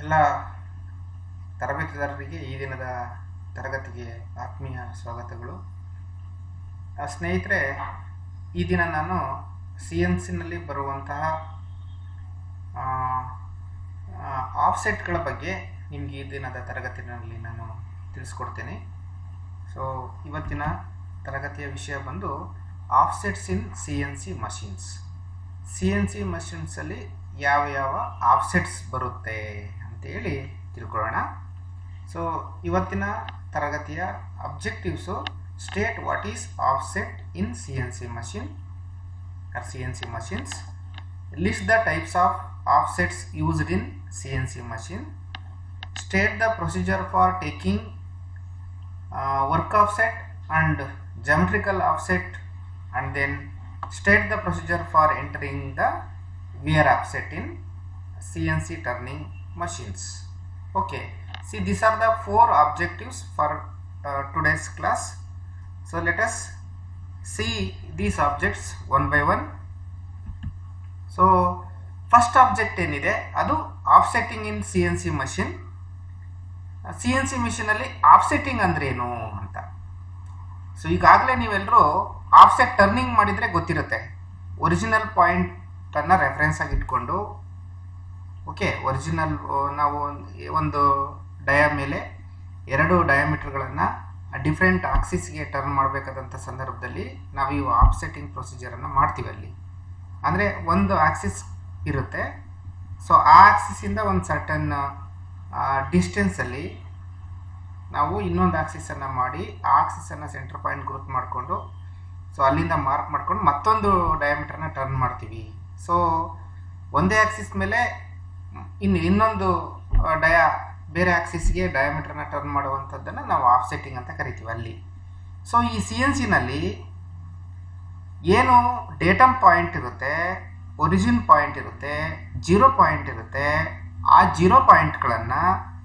ಎಲ್ಲ ತರಬೇತುದಾರರಿಗೆ ಈ ದಿನದ ತರಗತಿಗೆ ಆತ್ಮೀಯ ಸ್ವಾಗತಗಳು. ಸ್ನೇಹಿತರೆ, ಈ ದಿನ ನಾನು CNCನಲ್ಲಿ ಬರುವಂತಹ ಆಫ್ಸೆಟ್ಗಳ ಬಗ್ಗೆ ನಿಮಗೆ ಈ ದಿನದ ತರಗತಿಯಲ್ಲಿ ನಾನು ತಿಳಿಸ್ಕೊಡ್ತೇನೆ. ಸೊ ಇವತ್ತಿನ ತರಗತಿಯ ವಿಷಯ ಬಂದು offsets in CNC machines. CNC ಮಷಿನ್ಸಲ್ಲಿ ಯಾವ ಆಫ್ಸೆಟ್ಸ್ ಬರುತ್ತೆ ಅಂತೇಳಿ ತಿಳ್ಕೊಳ್ಳೋಣ. ಸೊ ಇವತ್ತಿನ ತರಗತಿಯ objectives state what is offset in CNC machine or CNC machines, list the types of offsets used in CNC machine, state the procedure for taking work offset and geometrical offset, and then state the procedure for entering the wear offset in CNC turning machines. Okay, see, these are the 4 objectives for today's class. So let us see these objects one by one. So first object ಏನಿದೆ ಅದು offsetting in CNC machine. CNC machine ಅಲ್ಲಿ ಆಫ್ಸೆಟ್ಟಿಂಗ್ ಅಂದ್ರೆ ಏನು ಅಂತ. So ಈಗಾಗಲೇ ನೀವೆಲ್ಲರೂ offset turning ಮಾಡಿದರೆ ಗೊತ್ತಿರುತ್ತೆ. ಒರಿಜಿನಲ್ ಪಾಯಿಂಟನ್ನು ರೆಫರೆನ್ಸ್ ಆಗಿ ಇಟ್ಕೊಂಡು, ಓಕೆ, ಒರಿಜಿನಲ್ ನಾವು ಒಂದು ಡಯಾ ಮೇಲೆ 2 ಡಯಾಮೀಟರ್ಗಳನ್ನು ಡಿಫ್ರೆಂಟ್ ಆಕ್ಸಿಸ್ಗೆ ಟರ್ನ್ ಮಾಡಬೇಕಾದಂಥ ಸಂದರ್ಭದಲ್ಲಿ ನಾವು ಈ ಆಫ್ಸೆಟ್ಟಿಂಗ್ ಪ್ರೊಸೀಜರನ್ನು ಮಾಡ್ತೀವಿ. ಅಲ್ಲಿ ಅಂದರೆ ಒಂದು ಆಕ್ಸಿಸ್ ಇರುತ್ತೆ. ಸೊ ಆ ಆಕ್ಸಿಸಿಂದ ಒಂದು ಸರ್ಟನ್ ಡಿಸ್ಟೆನ್ಸಲ್ಲಿ ನಾವು ಇನ್ನೊಂದು ಆಕ್ಸಿಸನ್ನು ಮಾಡಿ ಆ ಆಕ್ಸಿಸನ್ನು ಸೆಂಟರ್ ಪಾಯಿಂಟ್ ಗುರುತು ಮಾಡಿಕೊಂಡು, ಸೊ ಅಲ್ಲಿಂದ ಮಾರ್ಕ್ ಮಾಡ್ಕೊಂಡು ಮತ್ತೊಂದು ಡಯಾಮೀಟರ್ನ ಟರ್ನ್ ಮಾಡ್ತೀವಿ. ಸೊ ಒಂದೇ ಆಕ್ಸಿಸ್ ಮೇಲೆ ಇನ್ನೊಂದು ಬೇರೆ ಆಕ್ಸಿಸ್ಗೆ ಡಯಾಮೀಟರ್ನ ಟರ್ನ್ ಮಾಡುವಂಥದ್ದನ್ನು ನಾವು ಆಫ್ಸೆಟ್ಟಿಂಗ್ ಅಂತ ಕರಿತೀವಿ ಅಲ್ಲಿ. ಸೊ ಈ CNCನಲ್ಲಿ ಏನು ಡೇಟಮ್ ಪಾಯಿಂಟ್ ಇರುತ್ತೆ, ಒರಿಜಿನ್ ಪಾಯಿಂಟ್ ಇರುತ್ತೆ, 0 ಪಾಯಿಂಟ್ ಇರುತ್ತೆ. ಆ 0 ಪಾಯಿಂಟ್ಗಳನ್ನು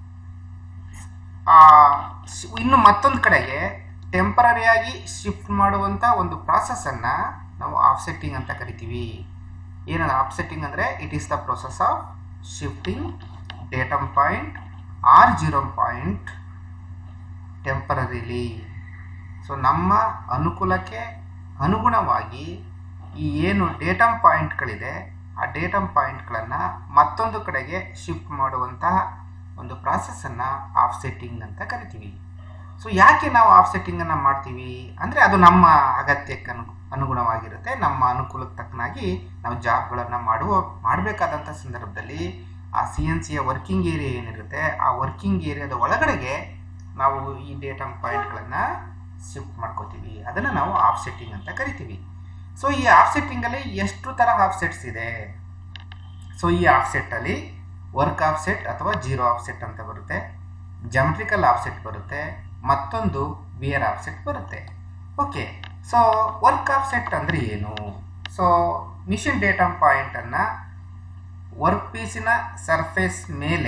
ಇನ್ನು ಮತ್ತೊಂದು ಕಡೆಗೆ ಟೆಂಪರರಿಯಾಗಿ ಶಿಫ್ಟ್ ಮಾಡುವಂಥ ಒಂದು ಪ್ರಾಸೆಸನ್ನು ನಾವು ಆಫ್ಸೆಟ್ಟಿಂಗ್ ಅಂತ ಕರಿತೀವಿ. ಏನದು ಆಫ್ಸೆಟ್ಟಿಂಗ್ ಅಂದರೆ it is the process of shifting datum point or 0 point temporarily. So ನಮ್ಮ ಅನುಕೂಲಕ್ಕೆ ಅನುಗುಣವಾಗಿ ಈ ಏನು ಡೇಟಮ್ ಪಾಯಿಂಟ್ಗಳಿದೆ ಆ ಡೇಟಮ್ ಪಾಯಿಂಟ್ಗಳನ್ನು ಮತ್ತೊಂದು ಕಡೆಗೆ ಶಿಫ್ಟ್ ಮಾಡುವಂತಹ ಒಂದು ಪ್ರಾಸೆಸನ್ನು ಆಫ್ಸೆಟ್ಟಿಂಗ್ ಅಂತ ಕರಿತೀವಿ. ಸೊ ಯಾಕೆ ನಾವು ಆಫ್ಸೆಟ್ಟಿಂಗನ್ನು ಮಾಡ್ತೀವಿ ಅಂದರೆ ಅದು ನಮ್ಮ ಅಗತ್ಯಕ್ಕೆ ಅನುಗುಣವಾಗಿರುತ್ತೆ. ನಮ್ಮ ಅನುಕೂಲಕ್ಕೆ ತಕ್ಕನಾಗಿ ನಾವು ಜಾಬ್ಗಳನ್ನು ಮಾಡಬೇಕಾದಂಥ ಸಂದರ್ಭದಲ್ಲಿ ಆ CNCಯ ವರ್ಕಿಂಗ್ ಏರಿಯಾ ಏನಿರುತ್ತೆ ಆ ವರ್ಕಿಂಗ್ ಏರಿಯಾದ ಒಳಗಡೆಗೆ ನಾವು ಈ ಡೇಟಮ್ ಪಾಯಿಂಟ್ಗಳನ್ನು ಶಿಫ್ಟ್ ಮಾಡ್ಕೋತೀವಿ. ಅದನ್ನು ನಾವು ಆಫ್ಸೆಟ್ಟಿಂಗ್ ಅಂತ ಕರಿತೀವಿ. ಸೊ ಈ ಆಫ್ಸೆಟ್ಟಿಂಗಲ್ಲಿ ಎಷ್ಟು ಥರ ಆಫ್ಸೆಟ್ಸ್ ಇದೆ? ಸೊ ಈ ಆಫ್ಸೆಟ್ಟಲ್ಲಿ ವರ್ಕ್ ಆಫ್ಸೆಟ್ ಅಥವಾ 0 ಆಫ್ಸೆಟ್ ಅಂತ ಬರುತ್ತೆ, ಜಾಮೆಟ್ರಿಕಲ್ ಆಫ್ಸೆಟ್ ಬರುತ್ತೆ, ಮತ್ತೊಂದು ವಿಯರ್ ಆಫ್ಸೆಟ್ ಬರುತ್ತೆ. ಓಕೆ, ಸೊ ವರ್ಕ್ ಆಫ್ಸೆಟ್ ಅಂದರೆ ಏನು? ಸೊ ಮಿಷಿನ್ ಡೇಟಮ್ ಪಾಯಿಂಟನ್ನು ವರ್ಕ್ ಪೀಸಿನ ಸರ್ಫೇಸ್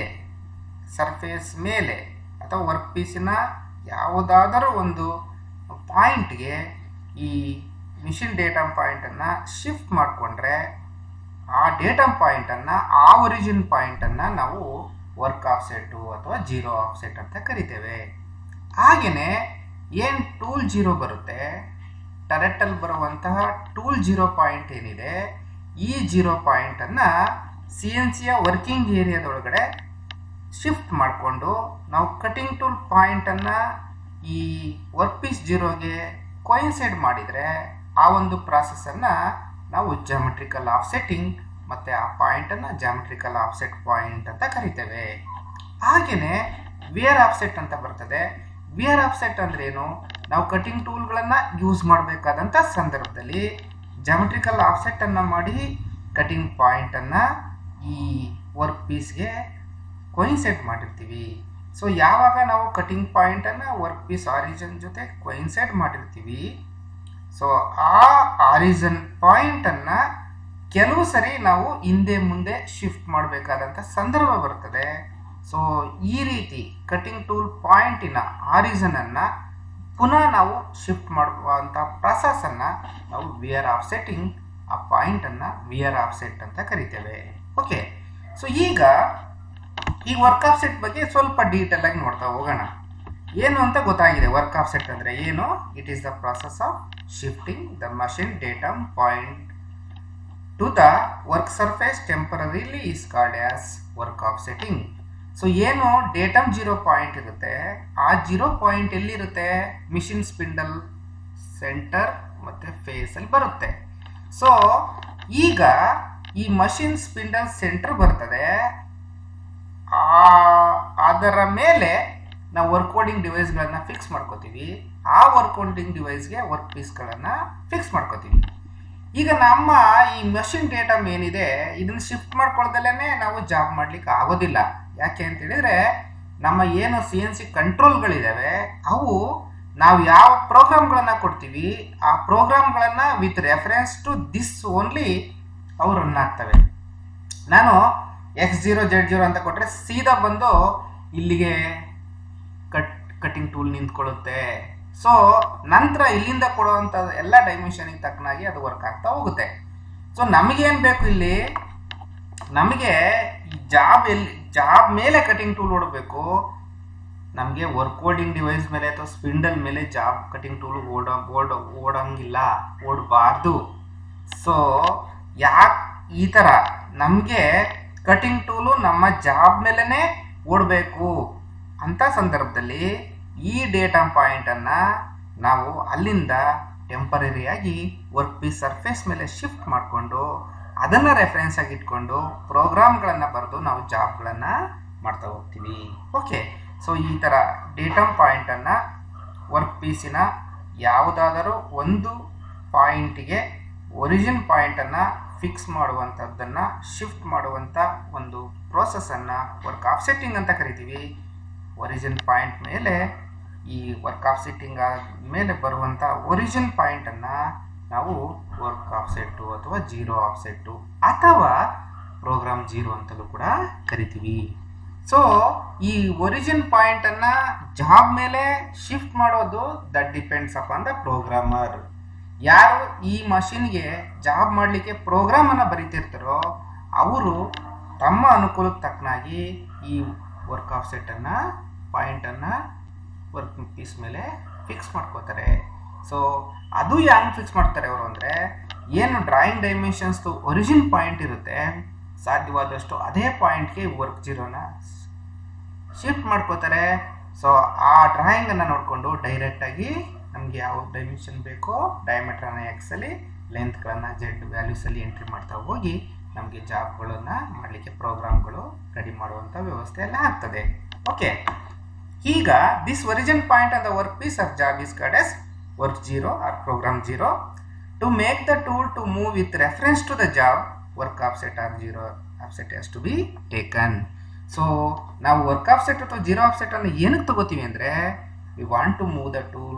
ಮೇಲೆ ಅಥವಾ ವರ್ಕ್ ಪೀಸಿನ ಯಾವುದಾದರೂ ಒಂದು ಪಾಯಿಂಟ್ಗೆ ಈ ಮಿಷಿನ್ ಡೇಟಮ್ ಪಾಯಿಂಟನ್ನು ಶಿಫ್ಟ್ ಮಾಡಿಕೊಂಡ್ರೆ ಆ ಡೇಟಮ್ ಪಾಯಿಂಟನ್ನು ಆ ಒರಿಜಿನ್ ಪಾಯಿಂಟನ್ನು ನಾವು ವರ್ಕ್ ಆಫ್ಸೆಟ್ಟು ಅಥವಾ 0 ಆಫ್ಸೆಟ್ ಅಂತ ಕರಿತೇವೆ. ಹಾಗೆಯೇ ಏನು ಟೂಲ್ 0 ಬರುತ್ತೆ, ಟರೆಟಲ್ಲಿ ಬರುವಂತಹ ಟೂಲ್ 0 ಪಾಯಿಂಟ್ ಏನಿದೆ ಈ 0 ಪಾಯಿಂಟನ್ನು CNCಯ ವರ್ಕಿಂಗ್ ಏರಿಯಾದೊಳಗಡೆ ಶಿಫ್ಟ್ ಮಾಡಿಕೊಂಡು ನಾವು ಕಟಿಂಗ್ ಟೂಲ್ ಪಾಯಿಂಟನ್ನು ಈ ವರ್ಕ್ ಪೀಸ್ 0ಗೆ ಕೊಯಿನ್ಸೈಡ್ ಮಾಡಿದರೆ ಆ ಒಂದು ಪ್ರಾಸೆಸನ್ನು ನಾವು ಜಾಮೆಟ್ರಿಕಲ್ ಆಫ್ಸೆಟ್ಟಿಂಗ್ ಮತ್ತು ಆ ಪಾಯಿಂಟನ್ನು ಜಾಮೆಟ್ರಿಕಲ್ ಆಫ್ಸೆಟ್ ಪಾಯಿಂಟ್ ಅಂತ ಕರಿತೇವೆ. ಹಾಗೆಯೇ ವಿಯರ್ ಆಫ್ಸೆಟ್ ಅಂತ ಬರ್ತದೆ. ವಿಯರ್ ಆಫ್ಸೆಟ್ ಅಂದ್ರೇನು? ನಾವು ಕಟಿಂಗ್ ಟೂಲ್ಗಳನ್ನು ಯೂಸ್ ಮಾಡಬೇಕಾದಂಥ ಸಂದರ್ಭದಲ್ಲಿ ಜಾಮೆಟ್ರಿಕಲ್ ಆಫ್ಸೆಟ್ಟನ್ನು ಮಾಡಿ ಕಟಿಂಗ್ ಪಾಯಿಂಟನ್ನು ಈ ವರ್ಕ್ ಪೀಸ್ಗೆ ಕೊಯಿನ್ಸೈಡ್ ಮಾಡಿರ್ತೀವಿ. ಸೊ ಯಾವಾಗ ನಾವು ಕಟಿಂಗ್ ಪಾಯಿಂಟನ್ನು ವರ್ಕ್ ಪೀಸ್ ಆರಿಜಿನ್ ಜೊತೆ ಕೊಯಿನ್ಸೈಡ್ ಮಾಡಿರ್ತೀವಿ, ಸೊ ಆ ಆರಿಜಿನ್ ಪಾಯಿಂಟನ್ನು ಕೆಲವು ಸರಿ ನಾವು ಹಿಂದೆ ಮುಂದೆ ಶಿಫ್ಟ್ ಮಾಡಬೇಕಾದಂಥ ಸಂದರ್ಭ ಬರ್ತದೆ. ಸೊ ಈ ರೀತಿ ಕಟಿಂಗ್ ಟೂಲ್ ಪಾಯಿಂಟಿನ ಆರಿಜಿನನ್ನು ಪುನಃ ನಾವು ಶಿಫ್ಟ್ ಮಾಡುವಂಥ ಪ್ರಾಸೆಸನ್ನು ನಾವು ವಿಯರ್ ಆಫ್ಸೆಟ್ಟಿಂಗ್, ಆ ಪಾಯಿಂಟನ್ನು ವಿಯರ್ ಆಫ್ಸೆಟ್ ಅಂತ ಕರಿತೇವೆ. ಓಕೆ, ಸೊ ಈಗ ಈಗ ವರ್ಕ್ ಆಫ್ಸೆಟ್ ಬಗ್ಗೆ ಸ್ವಲ್ಪ ಡೀಟೇಲ್ ಆಗಿ ನೋಡ್ತಾ ಹೋಗೋಣ. ಏನು ಅಂತ ಗೊತ್ತಾಗಿದೆ. ವರ್ಕ್ ಆಫ್ಸೆಟ್ ಅಂದರೆ ಏನು? It is the process of shifting the machine datum point to the work surface temporarily is called as work offsetting. So ಏನು ಡೇಟಮ್ 0 ಪಾಯಿಂಟ್ ಇರುತ್ತೆ, ಆ 0 ಪಾಯಿಂಟ್ ಎಲ್ಲಿರುತ್ತೆ? ಮಿಷಿನ್ ಸ್ಪಿಂಡಲ್ ಸೆಂಟರ್ ಮತ್ತು ಫೇಸಲ್ಲಿ ಬರುತ್ತೆ. ಸೊ ಈಗ ಈ ಮಷಿನ್ ಸ್ಪಿಂಡಲ್ ಸೆಂಟರ್ ಬರ್ತದೆ, ಅದರ ಮೇಲೆ ನಾವು ವರ್ಕ್ ಕೋಡಿಂಗ್ ಡಿವೈಸ್ಗಳನ್ನು ಫಿಕ್ಸ್ ಮಾಡ್ಕೋತೀವಿ. ಆ ವರ್ಕ್ ಕೋಡಿಂಗ್ ಡಿವೈಸ್ಗೆ ವರ್ಕ್ ಪೀಸ್ಗಳನ್ನು ಫಿಕ್ಸ್ ಮಾಡ್ಕೋತೀವಿ. ಈಗ ನಮ್ಮ ಈ ಮಷಿನ್ ಡೇಟಮ್ ಏನಿದೆ ಇದನ್ನು ಶಿಫ್ಟ್ ಮಾಡ್ಕೊಳ್ದಲ್ಲೇ ನಾವು ಜಾಬ್ ಮಾಡ್ಲಿಕ್ಕೆ ಆಗೋದಿಲ್ಲ. ಯಾಕೆ ಅಂತ ಹೇಳಿದ್ರೆ ನಮ್ಮ ಏನು CNC ಕಂಟ್ರೋಲ್ಗಳಿದ್ದಾವೆ ಅವು ನಾವು ಯಾವ ಪ್ರೋಗ್ರಾಮ್ಗಳನ್ನು ಕೊಡ್ತೀವಿ ಆ ಪ್ರೋಗ್ರಾಮ್ಗಳನ್ನು with reference to this only ಅವು ರನ್ ಆಗ್ತವೆ. ನಾನು X0 Z0 ಅಂತ ಕೊಟ್ಟರೆ ಸೀದಾ ಬಂದು ಇಲ್ಲಿಗೆ ಕಟಿಂಗ್ ಟೂಲ್ ನಿಂತ್ಕೊಳ್ಳುತ್ತೆ. ಸೊ ನಂತರ ಇಲ್ಲಿಂದ ಕೊಡುವಂಥ ಎಲ್ಲ ಡೈಮೆನ್ಷನಿಗೆ ತಕ್ಕನಾಗಿ ಅದು ವರ್ಕ್ ಆಗ್ತಾ ಹೋಗುತ್ತೆ. ಸೊ ನಮಗೇನು ಬೇಕು ಇಲ್ಲಿ? ನಮಗೆ ಜಾಬ್ ಮೇಲೆ ಕಟಿಂಗ್ ಟೂಲ್ ಓಡಬೇಕು. ನಮಗೆ ವರ್ಕ್ ಕೋಡಿಂಗ್ ಡಿವೈಸ್ ಮೇಲೆ ಅಥವಾ ಸ್ಪಿಂಡಲ್ ಮೇಲೆ ಜಾಬ್ ಕಟಿಂಗ್ ಟೂಲ್ ಓಡಂಗಿಲ್ಲ, ಓಡಬಾರ್ದು. ಸೊ ಯಾಕೆ ಈ ಥರ ನಮಗೆ ಕಟಿಂಗ್ ಟೂಲು ನಮ್ಮ ಜಾಬ್ ಮೇಲೇ ಓಡಬೇಕು ಅಂತ ಸಂದರ್ಭದಲ್ಲಿ ಈ ಡೇಟಾ ಪಾಯಿಂಟನ್ನು ನಾವು ಅಲ್ಲಿಂದ ಟೆಂಪರರಿಯಾಗಿ ವರ್ಕ್ ಪೀಸ್ ಸರ್ಫೇಸ್ ಮೇಲೆ ಶಿಫ್ಟ್ ಮಾಡಿಕೊಂಡು ಅದನ್ನು ರೆಫರೆನ್ಸ್ ಆಗಿ ಇಟ್ಕೊಂಡು ಪ್ರೋಗ್ರಾಮ್ಗಳನ್ನು ಬರೆದು ನಾವು ಜಾಬ್ಗಳನ್ನು ಮಾಡ್ತಾ ಹೋಗ್ತೀವಿ. ಓಕೆ, ಸೊ ಈ ಥರ ಡೇಟಾ ಪಾಯಿಂಟನ್ನು ವರ್ಕ್ ಪೀಸಿನ ಯಾವುದಾದರೂ ಒಂದು ಪಾಯಿಂಟಿಗೆ ಒರಿಜಿನ್ ಪಾಯಿಂಟನ್ನು ಫಿಕ್ಸ್ ಮಾಡುವಂಥದ್ದನ್ನು ಶಿಫ್ಟ್ ಮಾಡುವಂಥ ಒಂದು ಪ್ರೋಸೆಸ್ಸನ್ನು ವರ್ಕ್ ಆಫ್ಸೆಟ್ಟಿಂಗ್ ಅಂತ ಕರಿತೀವಿ. ಒರಿಜಿನ್ ಪಾಯಿಂಟ್ ಮೇಲೆ ಈ ವರ್ಕ್ ಆಫ್ಸೆಟ್ಟಿಂಗ್ ಮೇಲೆ ಬರುವಂಥ ಒರಿಜಿನ್ ಪಾಯಿಂಟನ್ನು ನಾವು ವರ್ಕ್ ಆಫ್ಸೆಟ್ಟು ಅಥವಾ 0 ಆಫ್ಸೆಟ್ಟು ಅಥವಾ ಪ್ರೋಗ್ರಾಮ್ 0 ಅಂತಲೂ ಕೂಡ ಕರಿತೀವಿ. ಸೊ ಈ ಒರಿಜಿನ್ ಪಾಯಿಂಟನ್ನು ಜಾಬ್ ಮೇಲೆ ಶಿಫ್ಟ್ ಮಾಡೋದು that depends upon the programmer. ಯಾರು ಈ ಮಷಿನ್ಗೆ ಜಾಬ್ ಮಾಡಲಿಕ್ಕೆ ಪ್ರೋಗ್ರಾಮನ್ನು ಬರೀತಿರ್ತಾರೋ ಅವರು ತಮ್ಮ ಅನುಕೂಲಕ್ಕೆ ತಕ್ಕನಾಗಿ ಈ ವರ್ಕ್ ಆಫ್ಸೆಟ್ಟನ್ನು ಪಾಯಿಂಟನ್ನು ವರ್ಕ್ ಪೀಸ್ ಮೇಲೆ ಫಿಕ್ಸ್ ಮಾಡ್ಕೋತಾರೆ. ಸೊ ಅದು ಹೆಂಗೆ ಫಿಕ್ಸ್ ಮಾಡ್ತಾರೆ ಅವರು ಅಂದರೆ, ಏನು ಡ್ರಾಯಿಂಗ್ ಡೈಮೆನ್ಷನ್ಸ್ದು ಒರಿಜಿನ್ ಪಾಯಿಂಟ್ ಇರುತ್ತೆ ಸಾಧ್ಯವಾದಷ್ಟು ಅದೇ ಪಾಯಿಂಟ್ಗೆ ವರ್ಕ್ 0ನ ಶಿಫ್ಟ್ ಮಾಡ್ಕೋತಾರೆ. ಸೊ ಆ ಡ್ರಾಯಿಂಗನ್ನು ನೋಡಿಕೊಂಡು ಡೈರೆಕ್ಟಾಗಿ ನಮಗೆ ಯಾವ ಡೈಮೆನ್ಷನ್ ಬೇಕೋ ಡಯಾಮೀಟ್ರನ್ನು ಎಕ್ಸಲ್ಲಿ, ಲೆಂತ್ಗಳನ್ನು Z ವ್ಯಾಲ್ಯೂಸಲ್ಲಿ ಎಂಟ್ರಿ ಮಾಡ್ತಾ ಹೋಗಿ ನಮಗೆ ಜಾಬ್ಗಳನ್ನು ಮಾಡಲಿಕ್ಕೆ ಪ್ರೋಗ್ರಾಮ್ಗಳು ರೆಡಿ ಮಾಡುವಂಥ ವ್ಯವಸ್ಥೆ ಎಲ್ಲ ಆಗ್ತದೆ. ಓಕೆ, ಈಗ this origin point on the work piece of job is called as work 0 or program 0. To make the tool to move with reference to the job, work offset or 0 offset has to be taken. So ನಾವು work offset ಅಥವಾ 0 ಆಫ್ಸೆಟನ್ನು ಏನಕ್ಕೆ ತಗೋತೀವಿ ಅಂದರೆ, we want to move the tool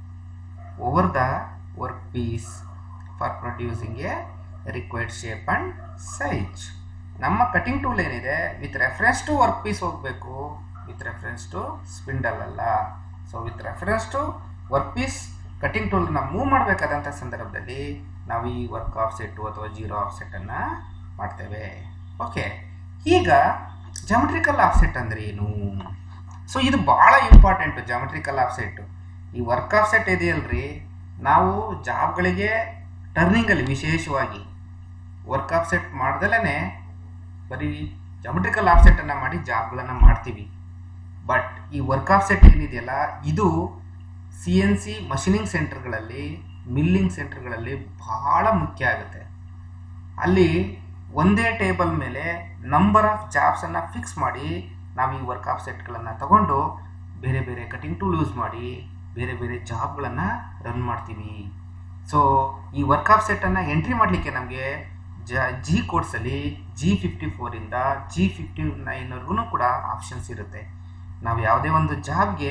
over the work piece for producing a required shape and size. ನಮ್ಮ cutting tool ಏನಿದೆ with reference to work piece ಹೋಗಬೇಕು, with reference to spindle ಅಲ್ಲ. So with reference to work piece cutting ಟೂಲ್ನ move ಮಾಡಬೇಕಾದಂಥ ಸಂದರ್ಭದಲ್ಲಿ ನಾವು ಈ work offset ಅಥವಾ 0 ಆಫ್ಸೆಟನ್ನು ಮಾಡ್ತೇವೆ. ಓಕೆ, ಈಗ ಜಾಮೆಟ್ರಿಕಲ್ ಆಫ್ಸೆಟ್ ಅಂದರೆ ಏನು? ಸೊ ಇದು ಭಾಳ ಇಂಪಾರ್ಟೆಂಟು ಜಾಮೆಟ್ರಿಕಲ್ ಆಫ್ಸೆಟ್ಟು. ಈ ವರ್ಕ್ ಆಫ್ಸೆಟ್ ಇದೆಯಲ್ರಿ, ನಾವು ಜಾಬ್ಗಳಿಗೆ ಟರ್ನಿಂಗಲ್ಲಿ ವಿಶೇಷವಾಗಿ ವರ್ಕ್ ಆಫ್ಸೆಟ್ ಮಾಡ್ದಲೇ ಬರೀ ಜಾಮೆಟ್ರಿಕಲ್ ಆಫ್ಸೆಟನ್ನು ಮಾಡಿ ಜಾಬ್ಗಳನ್ನು ಮಾಡ್ತೀವಿ. ಬಟ್ ಈ ವರ್ಕ್ ಆಫ್ಸೆಟ್ ಏನಿದೆಯಲ್ಲ ಇದು CNC ಮಷಿನಿಂಗ್ ಸೆಂಟರ್ಗಳಲ್ಲಿ, ಮಿಲ್ಲಿಂಗ್ ಸೆಂಟರ್ಗಳಲ್ಲಿ ಭಾಳ ಮುಖ್ಯ ಆಗುತ್ತೆ. ಅಲ್ಲಿ ಒಂದೇ ಟೇಬಲ್ ಮೇಲೆ ನಂಬರ್ ಆಫ್ ಜಾಬ್ಸನ್ನು ಫಿಕ್ಸ್ ಮಾಡಿ ನಾವು ಈ ವರ್ಕ್ ಆಫ್ಸೆಟ್ಗಳನ್ನು ತಗೊಂಡು ಬೇರೆ ಬೇರೆ ಕಟಿಂಗ್ ಟೂಲ್ ಯೂಸ್ ಮಾಡಿ ಬೇರೆ ಬೇರೆ ಜಾಬ್ಗಳನ್ನು ರನ್ ಮಾಡ್ತೀವಿ. ಸೊ ಈ ವರ್ಕ್ ಆಫ್ಸೆಟನ್ನು ಎಂಟ್ರಿ ಮಾಡಲಿಕ್ಕೆ ನಮಗೆ G ಕೋಡ್ಸಲ್ಲಿ G54ಇಂದ G59ವರೆಗೂ ಕೂಡ ಆಪ್ಷನ್ಸ್ ಇರುತ್ತೆ. ನಾವು ಯಾವುದೇ ಒಂದು ಜಾಬ್ಗೆ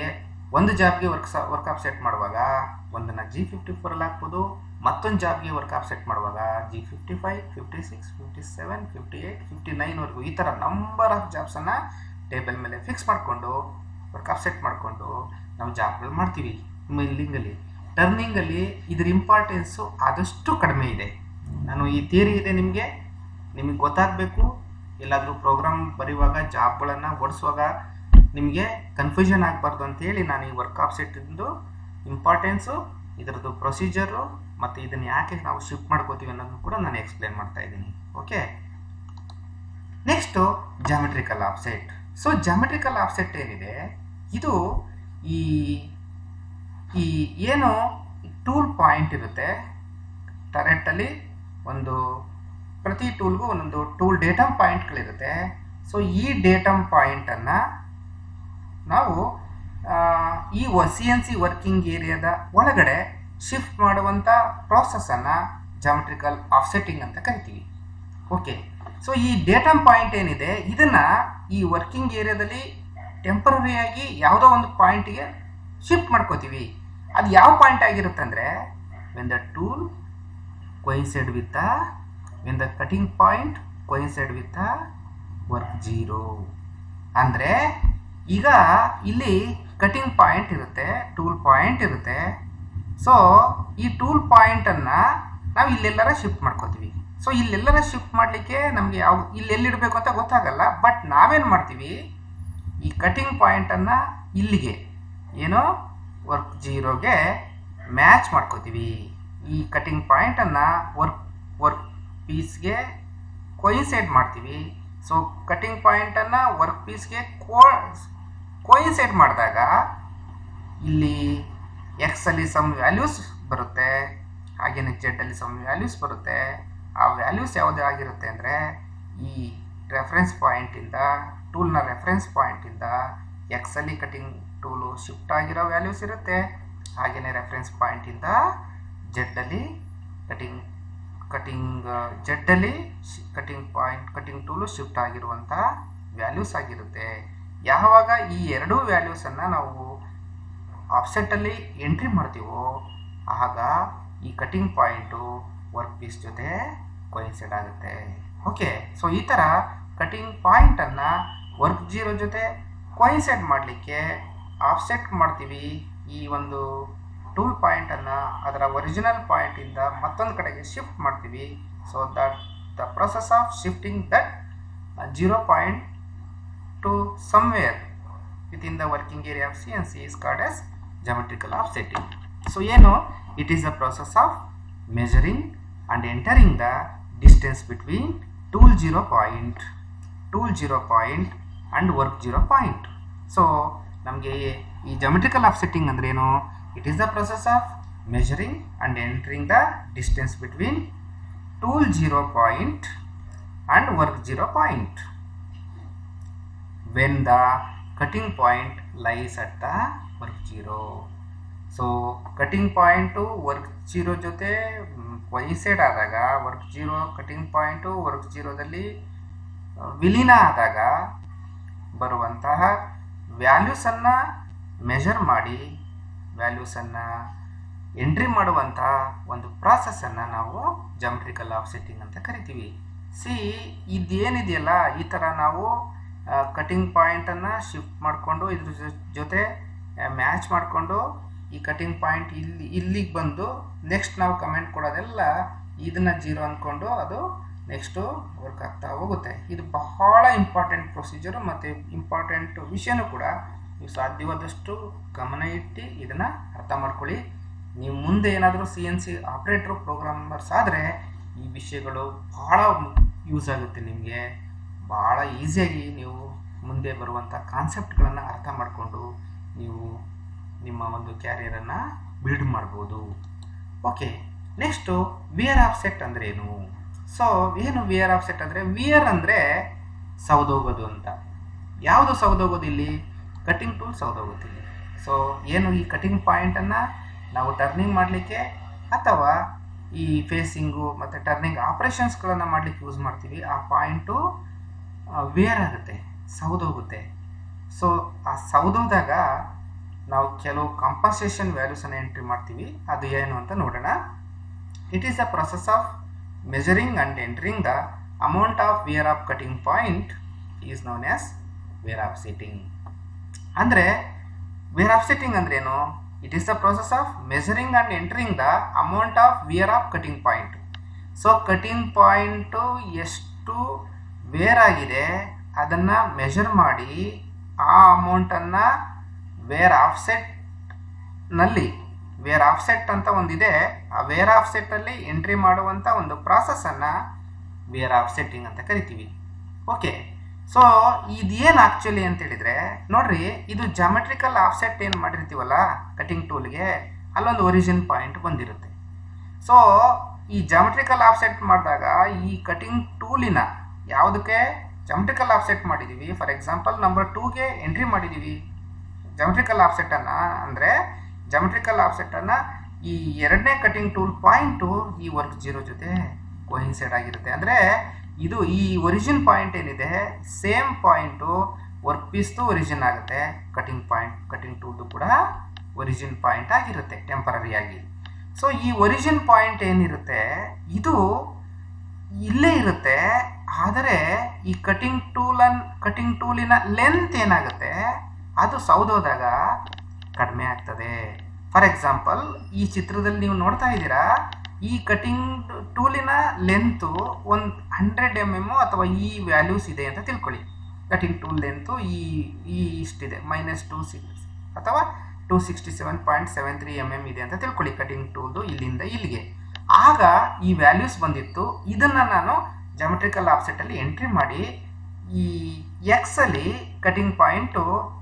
ವರ್ಕ್ ಆಫ್ಸೆಟ್ ಮಾಡುವಾಗ ಒಂದನ್ನು G54ಅಲ್ಲಿ ಹಾಕ್ಬೋದು, ಮತ್ತೊಂದು ಜಾಬ್ಗೆ ವರ್ಕ್ ಆಫ್ಸೆಟ್ ಮಾಡುವಾಗ G55, 56, 57, 58, 59ವರೆಗೂ ಈ ಥರ ನಂಬರ್ ಆಫ್ ಜಾಬ್ಸನ್ನು ಟೇಬಲ್ ಮೇಲೆ ಫಿಕ್ಸ್ ಮಾಡಿಕೊಂಡು ವರ್ಕ್ ಆಫ್ಸೆಟ್ ಮಾಡಿಕೊಂಡು ನಾವು ಜಾಬ್ಗಳು ಮಾಡ್ತೀವಿ. ಮಿಲ್ಲಿಂಗಲ್ಲಿ, ಟರ್ನಿಂಗಲ್ಲಿ ಇದ್ರ ಇಂಪಾರ್ಟೆನ್ಸು ಆದಷ್ಟು ಕಡಿಮೆ ಇದೆ. ನಾನು ಈ ಥಿಯರಿ ಇದೆ ನಿಮಗೆ ಗೊತ್ತಾಗಬೇಕು. ಎಲ್ಲಾದರೂ ಪ್ರೋಗ್ರಾಮ್ ಬರೆಯುವಾಗ ಜಾಬ್ಗಳನ್ನು ಓಡಿಸುವಾಗ ನಿಮಗೆ ಕನ್ಫ್ಯೂಷನ್ ಆಗಬಾರ್ದು ಅಂತೇಳಿ ನಾನು ಈ ವರ್ಕ್ ಆಫ್ಸೆಟ್ಟಿಂದು ಇಂಪಾರ್ಟೆನ್ಸು, ಇದರದ್ದು ಪ್ರೊಸೀಜರು ಮತ್ತು ಇದನ್ನು ಯಾಕೆ ನಾವು ಶಿಫ್ಟ್ ಮಾಡ್ಕೋತೀವಿ ಅನ್ನೋದನ್ನು ಕೂಡ ನಾನು ಎಕ್ಸ್ಪ್ಲೇನ್ ಮಾಡ್ತಾ ಇದ್ದೀನಿ. Okay, next geometrical offset. So geometrical offset ಏನಿದೆ, ಇದು ಈ ಏನು ಟೂಲ್ ಪಾಯಿಂಟ್ ಇರುತ್ತೆ ಟರೆಟಲ್ಲಿ, ಪ್ರತಿ ಟೂಲ್ಗೂ ಒಂದೊಂದು ಟೂಲ್ ಡೇಟಮ್ ಪಾಯಿಂಟ್ಗಳಿರುತ್ತೆ. ಸೊ ಈ ಡೇಟಮ್ ಪಾಯಿಂಟನ್ನು ನಾವು ಈ CNC ವರ್ಕಿಂಗ್ ಏರಿಯಾದ ಒಳಗಡೆ ಶಿಫ್ಟ್ ಮಾಡುವಂಥ ಪ್ರಾಸೆಸ್ಸನ್ನು ಜಾಮೆಟ್ರಿಕಲ್ ಆಫ್ಸೆಟ್ಟಿಂಗ್ ಅಂತ ಕರಿತೀವಿ. ಓಕೆ, ಸೊ ಈ ಡೇಟಮ್ ಪಾಯಿಂಟ್ ಏನಿದೆ ಇದನ್ನು ಈ ವರ್ಕಿಂಗ್ ಏರಿಯಾದಲ್ಲಿ ಟೆಂಪರರಿಯಾಗಿ ಯಾವುದೋ ಒಂದು ಪಾಯಿಂಟಿಗೆ ಶಿಫ್ಟ್ ಮಾಡ್ಕೋತೀವಿ. ಅದು ಯಾವ ಪಾಯಿಂಟ್ ಆಗಿರುತ್ತೆ ಅಂದರೆ, when the tool coincide with the when the cutting point coincide with the work 0. ಅಂದರೆ ಈಗ ಇಲ್ಲಿ ಕಟಿಂಗ್ ಪಾಯಿಂಟ್ ಇರುತ್ತೆ, ಟೂಲ್ ಪಾಯಿಂಟ್ ಇರುತ್ತೆ. ಸೊ ಈ ಟೂಲ್ ಪಾಯಿಂಟನ್ನು ನಾವು ಇಲ್ಲೆಲ್ಲರ ಶಿಫ್ಟ್ ಮಾಡ್ಕೋತೀವಿ. ಸೊ ಇಲ್ಲೆಲ್ಲರ ಶಿಫ್ಟ್ ಮಾಡಲಿಕ್ಕೆ ನಮಗೆ ಇಲ್ಲೆಲ್ಲಿಡಬೇಕು ಅಂತ ಗೊತ್ತಾಗಲ್ಲ. ಬಟ್ ನಾವೇನು ಮಾಡ್ತೀವಿ, ಈ ಕಟಿಂಗ್ ಪಾಯಿಂಟನ್ನು ಇಲ್ಲಿಗೆ ಏನೋ ವರ್ಕ್ 0ಗೆ ಮ್ಯಾಚ್ ಮಾಡ್ಕೋತೀವಿ. ಈ ಕಟಿಂಗ್ ಪಾಯಿಂಟನ್ನು ವರ್ಕ್ ಪೀಸ್ಗೆ ಕೊಯಿನ್ಸೈಡ್ ಮಾಡ್ತೀವಿ. ಸೊ ಕಟಿಂಗ್ ಪಾಯಿಂಟನ್ನು ವರ್ಕ್ ಪೀಸ್ಗೆ ಕೊಯಿನ್ಸೈಡ್ ಮಾಡಿದಾಗ ಇಲ್ಲಿ ಎಕ್ಸಲ್ಲಿ ಸಮ್ ವ್ಯಾಲ್ಯೂಸ್ ಬರುತ್ತೆ, ಹಾಗೆಯೇ ಜೆಡ್ಡಲ್ಲಿ ಸಮ್ ವ್ಯಾಲ್ಯೂಸ್ ಬರುತ್ತೆ. ಆ ವ್ಯಾಲ್ಯೂಸ್ ಯಾವುದೇ ಆಗಿರುತ್ತೆ ಅಂದರೆ, ಈ ರೆಫರೆನ್ಸ್ ಪಾಯಿಂಟಿಂದ ಟೂಲ್ನ ರೆಫರೆನ್ಸ್ ಪಾಯಿಂಟಿಂದ ಎಕ್ಸಲ್ಲಿ ಕಟಿಂಗ್ ಟೂಲು ಶಿಫ್ಟ್ ಆಗಿರೋ ವ್ಯಾಲ್ಯೂಸ್ ಇರುತ್ತೆ, ಹಾಗೆಯೇ ರೆಫರೆನ್ಸ್ ಪಾಯಿಂಟಿಂದ ಜೆಡ್ಡಲ್ಲಿ ಕಟಿಂಗ್ ಟೂಲು ಶಿಫ್ಟ್ ಆಗಿರುವಂಥ ವ್ಯಾಲ್ಯೂಸ್ ಆಗಿರುತ್ತೆ. ಯಾವಾಗ ಈ ಎರಡೂ ವ್ಯಾಲ್ಯೂಸನ್ನು ನಾವು ಆಫ್ಸೆಟ್ಟಲ್ಲಿ ಎಂಟ್ರಿ ಮಾಡ್ತೀವೋ ಆಗ ಈ ಕಟಿಂಗ್ ಪಾಯಿಂಟು ವರ್ಕ್ ಪೀಸ್ ಜೊತೆ ಕೊಯಿನ್ಸೈಡ್ ಆಗುತ್ತೆ. ಓಕೆ, ಸೊ ಈ ಥರ ಕಟಿಂಗ್ ಪಾಯಿಂಟನ್ನು ವರ್ಕ್ 0 ಜೊತೆ ಕೊಯಿನ್ಸೈಡ್ ಮಾಡಲಿಕ್ಕೆ ಆಫ್ಸೆಟ್ ಮಾಡ್ತೀವಿ. ಈ ಒಂದು ಟೂಲ್ ಪಾಯಿಂಟನ್ನು ಅದರ ಒರಿಜಿನಲ್ ಪಾಯಿಂಟಿಂದ ಮತ್ತೊಂದು ಕಡೆಗೆ ಶಿಫ್ಟ್ ಮಾಡ್ತೀವಿ. So that the process of shifting that 0 point to somewhere within the working area of CNC is called as geometrical offsetting. So ಏನು, it is the process of measuring and entering the distance between tool 0 point and work 0 point. So ನಮಗೆ ಈ geometrical offsetting ಅಂದ್ರೆ ಏನು, it is the process of measuring and entering the distance between tool 0 point and work 0 point when the cutting point lies at the work 0. So cutting point work 0 ಜೊತೆ coincide ಆದಾಗ work 0 cutting point work 0ದಲ್ಲಿ ವಿಲೀನ ಆದಾಗ ಬರುವಂತಹ ವ್ಯಾಲ್ಯೂಸನ್ನು measure ಮಾಡಿ ವ್ಯಾಲ್ಯೂಸನ್ನು entry ಮಾಡುವಂಥ ಒಂದು ಪ್ರಾಸೆಸ್ಸನ್ನು ನಾವು ಜಾಮೆಟ್ರಿಕಲ್ ಆಫ್ಸೆಟ್ಟಿಂಗ್ ಅಂತ ಕರಿತೀವಿ. ಇದೇನಿದೆಯಲ್ಲ, ಈ ಥರ ನಾವು ಕಟಿಂಗ್ ಪಾಯಿಂಟನ್ನು ಶಿಫ್ಟ್ ಮಾಡಿಕೊಂಡು ಇದ್ರ ಜೊತೆ ಮ್ಯಾಚ್ ಮಾಡಿಕೊಂಡು ಈ ಕಟಿಂಗ್ ಪಾಯಿಂಟ್ ಇಲ್ಲಿಗೆ ಬಂದು ನೆಕ್ಸ್ಟ್ ನಾವು ಕಮೆಂಟ್ ಕೊಡೋದೆಲ್ಲ ಇದನ್ನು 0 ಅಂದ್ಕೊಂಡು ಅದು ನೆಕ್ಸ್ಟು ವರ್ಕ್ ಆಗ್ತಾ ಹೋಗುತ್ತೆ. ಇದು ಬಹಳ ಇಂಪಾರ್ಟೆಂಟ್ ಪ್ರೊಸೀಜರು ಮತ್ತು ಇಂಪಾರ್ಟೆಂಟ್ ವಿಷಯನೂ ಕೂಡ. ನೀವು ಸಾಧ್ಯವಾದಷ್ಟು ಗಮನ ಇಟ್ಟು ಇದನ್ನು ಅರ್ಥ ಮಾಡ್ಕೊಳ್ಳಿ. ನೀವು ಮುಂದೆ ಏನಾದರೂ CNC ಆಪ್ರೇಟ್ರು ಪ್ರೋಗ್ರಾಮರ್ಸ್ ಆದರೆ ಈ ವಿಷಯಗಳು ಭಾಳ ಯೂಸ್ ಆಗುತ್ತೆ. ನಿಮಗೆ ಭಾಳ ಈಸಿಯಾಗಿ ನೀವು ಮುಂದೆ ಬರುವಂಥ ಕಾನ್ಸೆಪ್ಟ್ಗಳನ್ನು ಅರ್ಥ ಮಾಡಿಕೊಂಡು ನೀವು ನಿಮ್ಮ ಒಂದು ಕ್ಯಾರಿಯರನ್ನು ಬಿಲ್ಡ್ ಮಾಡ್ಬೋದು. ಓಕೆ, ನೆಕ್ಸ್ಟು ವಿಯರ್ ಆಫ್ಸೆಟ್ ಅಂದರೆ ಏನು? ಸೊ ಏನು ವಿಯರ್ ಆಫ್ಸೆಟ್ ಅಂದರೆ, ವಿಯರ್ ಅಂದರೆ ಸೌದೋಗೋದು ಅಂತ. ಯಾವುದು ಸೌದೋಗೋದು ಇಲ್ಲಿ? ಕಟಿಂಗ್ ಟೂಲ್ ಸೌದೋಗುತ್ತೆ ಇಲ್ಲಿ. ಸೊ ಏನು, ಈ ಕಟಿಂಗ್ ಪಾಯಿಂಟನ್ನು ನಾವು ಟರ್ನಿಂಗ್ ಮಾಡಲಿಕ್ಕೆ ಅಥವಾ ಈ ಫೇಸಿಂಗು ಮತ್ತು ಟರ್ನಿಂಗ್ ಆಪ್ರೇಷನ್ಸ್ಗಳನ್ನು ಮಾಡಲಿಕ್ಕೆ ಯೂಸ್ ಮಾಡ್ತೀವಿ. ಆ ಪಾಯಿಂಟು ವೇರ್ ಆಗುತ್ತೆ, ಸೌದೋಗುತ್ತೆ. ಸೊ ಆ ಸೌದೋದಾಗ ನಾವು ಕೆಲವು ಕಾಂಪನ್ಸೇಷನ್ ವ್ಯಾಲ್ಯೂಸನ್ನು ಎಂಟ್ರಿ ಮಾಡ್ತೀವಿ. ಅದು ಏನು ಅಂತ ನೋಡೋಣ. It is the process of measuring and entering the amount of wear of cutting point is known as wear offsetting. ಅಂದರೆ ವೇರ್ ಆಫ್ಸೆಟ್ಟಿಂಗ್ ಅಂದ್ರೇನು? It is the process of measuring and entering the amount of wear of cutting point. So cutting point ಎಷ್ಟು wear ಆಗಿದೆ ಅದನ್ನು measure ಮಾಡಿ ಆ ಅಮೌಂಟನ್ನು wear ಆಫ್ಸೆಟ್ನಲ್ಲಿ wear offset ಅಂತ ಒಂದಿದೆ, ಆ ವೇರ್ ಆಫ್ಸೆಟ್ಟಲ್ಲಿ ಎಂಟ್ರಿ ಮಾಡುವಂಥ ಒಂದು ಪ್ರಾಸೆಸನ್ನು ವೇರ್ ಆಫ್ಸೆಟ್ಟಿಂಗ್ ಅಂತ ಕರಿತೀವಿ. ಓಕೆ, ಸೊ ಇದೇನು ಆ್ಯಕ್ಚುಲಿ ಅಂತ ಹೇಳಿದರೆ ನೋಡ್ರಿ, ಇದು ಜಾಮೆಟ್ರಿಕಲ್ ಆಫ್ಸೆಟ್ ಏನು ಮಾಡಿರ್ತೀವಲ್ಲ ಕಟಿಂಗ್ ಟೂಲ್ಗೆ, ಅಲ್ಲೊಂದು ಒರಿಜಿನ್ ಪಾಯಿಂಟ್ ಬಂದಿರುತ್ತೆ. ಸೊ ಈ ಜಾಮೆಟ್ರಿಕಲ್ ಆಫ್ಸೆಟ್ ಮಾಡಿದಾಗ ಈ ಕಟಿಂಗ್ ಟೂಲಿನ ಯಾವುದಕ್ಕೆ ಜಾಮೆಟ್ರಿಕಲ್ ಆಫ್ಸೆಟ್ ಮಾಡಿದ್ದೀವಿ, ಫಾರ್ ಎಕ್ಸಾಂಪಲ್ ನಂಬರ್ 2ಗೆ ಎಂಟ್ರಿ ಮಾಡಿದ್ದೀವಿ ಜಾಮೆಟ್ರಿಕಲ್ ಆಫ್ಸೆಟನ್ನು, ಅಂದರೆ ಜಾಮೆಟ್ರಿಕಲ್ ಆಫ್ಸೆಟನ್ನು ಈ ಎರಡನೇ ಕಟಿಂಗ್ ಟೂಲ್ ಪಾಯಿಂಟು ಈ ವರ್ಕ್ 0 ಜೊತೆ ಕೋಇನ್ಸೈಡ್ ಆಗಿರುತ್ತೆ. ಅಂದರೆ ಇದು ಈ ಒರಿಜಿನ್ ಪಾಯಿಂಟ್ ಏನಿದೆ ಸೇಮ್ ಪಾಯಿಂಟು ವರ್ಕ್ ಪೀಸ್ದು ಒರಿಜಿನ್ ಆಗುತ್ತೆ, ಕಟಿಂಗ್ ಟೂಲ್ದು ಕೂಡ ಒರಿಜಿನ್ ಪಾಯಿಂಟ್ ಆಗಿರುತ್ತೆ ಟೆಂಪರರಿಯಾಗಿ. ಸೊ ಈ ಒರಿಜಿನ್ ಪಾಯಿಂಟ್ ಏನಿರುತ್ತೆ ಇದು ಇಲ್ಲೇ ಇರುತ್ತೆ, ಆದರೆ ಈ ಕಟಿಂಗ್ ಟೂಲಿನ ಲೆಂತ್ ಏನಾಗುತ್ತೆ ಅದು ಸೌದೋದಾಗ ಕಡಿಮೆ ಆಗ್ತದೆ. ಫಾರ್ ಎಕ್ಸಾಂಪಲ್ ಈ ಚಿತ್ರದಲ್ಲಿ ನೀವು ನೋಡ್ತಾ ಇದ್ದೀರಾ, ಈ ಕಟಿಂಗ್ ಟೂಲಿನ ಲೆಂತು ಒಂದು 100 mm ಅಥವಾ ಈ ವ್ಯಾಲ್ಯೂಸ್ ಇದೆ ಅಂತ ತಿಳ್ಕೊಳ್ಳಿ. ಕಟಿಂಗ್ ಟೂಲ್ ಲೆಂತು ಈ ಇಷ್ಟಿದೆ -26 ಅಥವಾ 267.73 mm ಇದೆ ಅಂತ ತಿಳ್ಕೊಳ್ಳಿ ಕಟಿಂಗ್ ಟೂಲ್ದು ಇಲ್ಲಿಂದ ಇಲ್ಲಿಗೆ. ಆಗ ಈ ವ್ಯಾಲ್ಯೂಸ್ ಬಂದಿತ್ತು, ಇದನ್ನು ನಾನು ಜಾಮೆಟ್ರಿಕಲ್ ಆಫ್ಸೆಟಲ್ಲಿ ಎಂಟ್ರಿ ಮಾಡಿ ಈ ಎಕ್ಸಲ್ಲಿ ಕಟಿಂಗ್ ಪಾಯಿಂಟು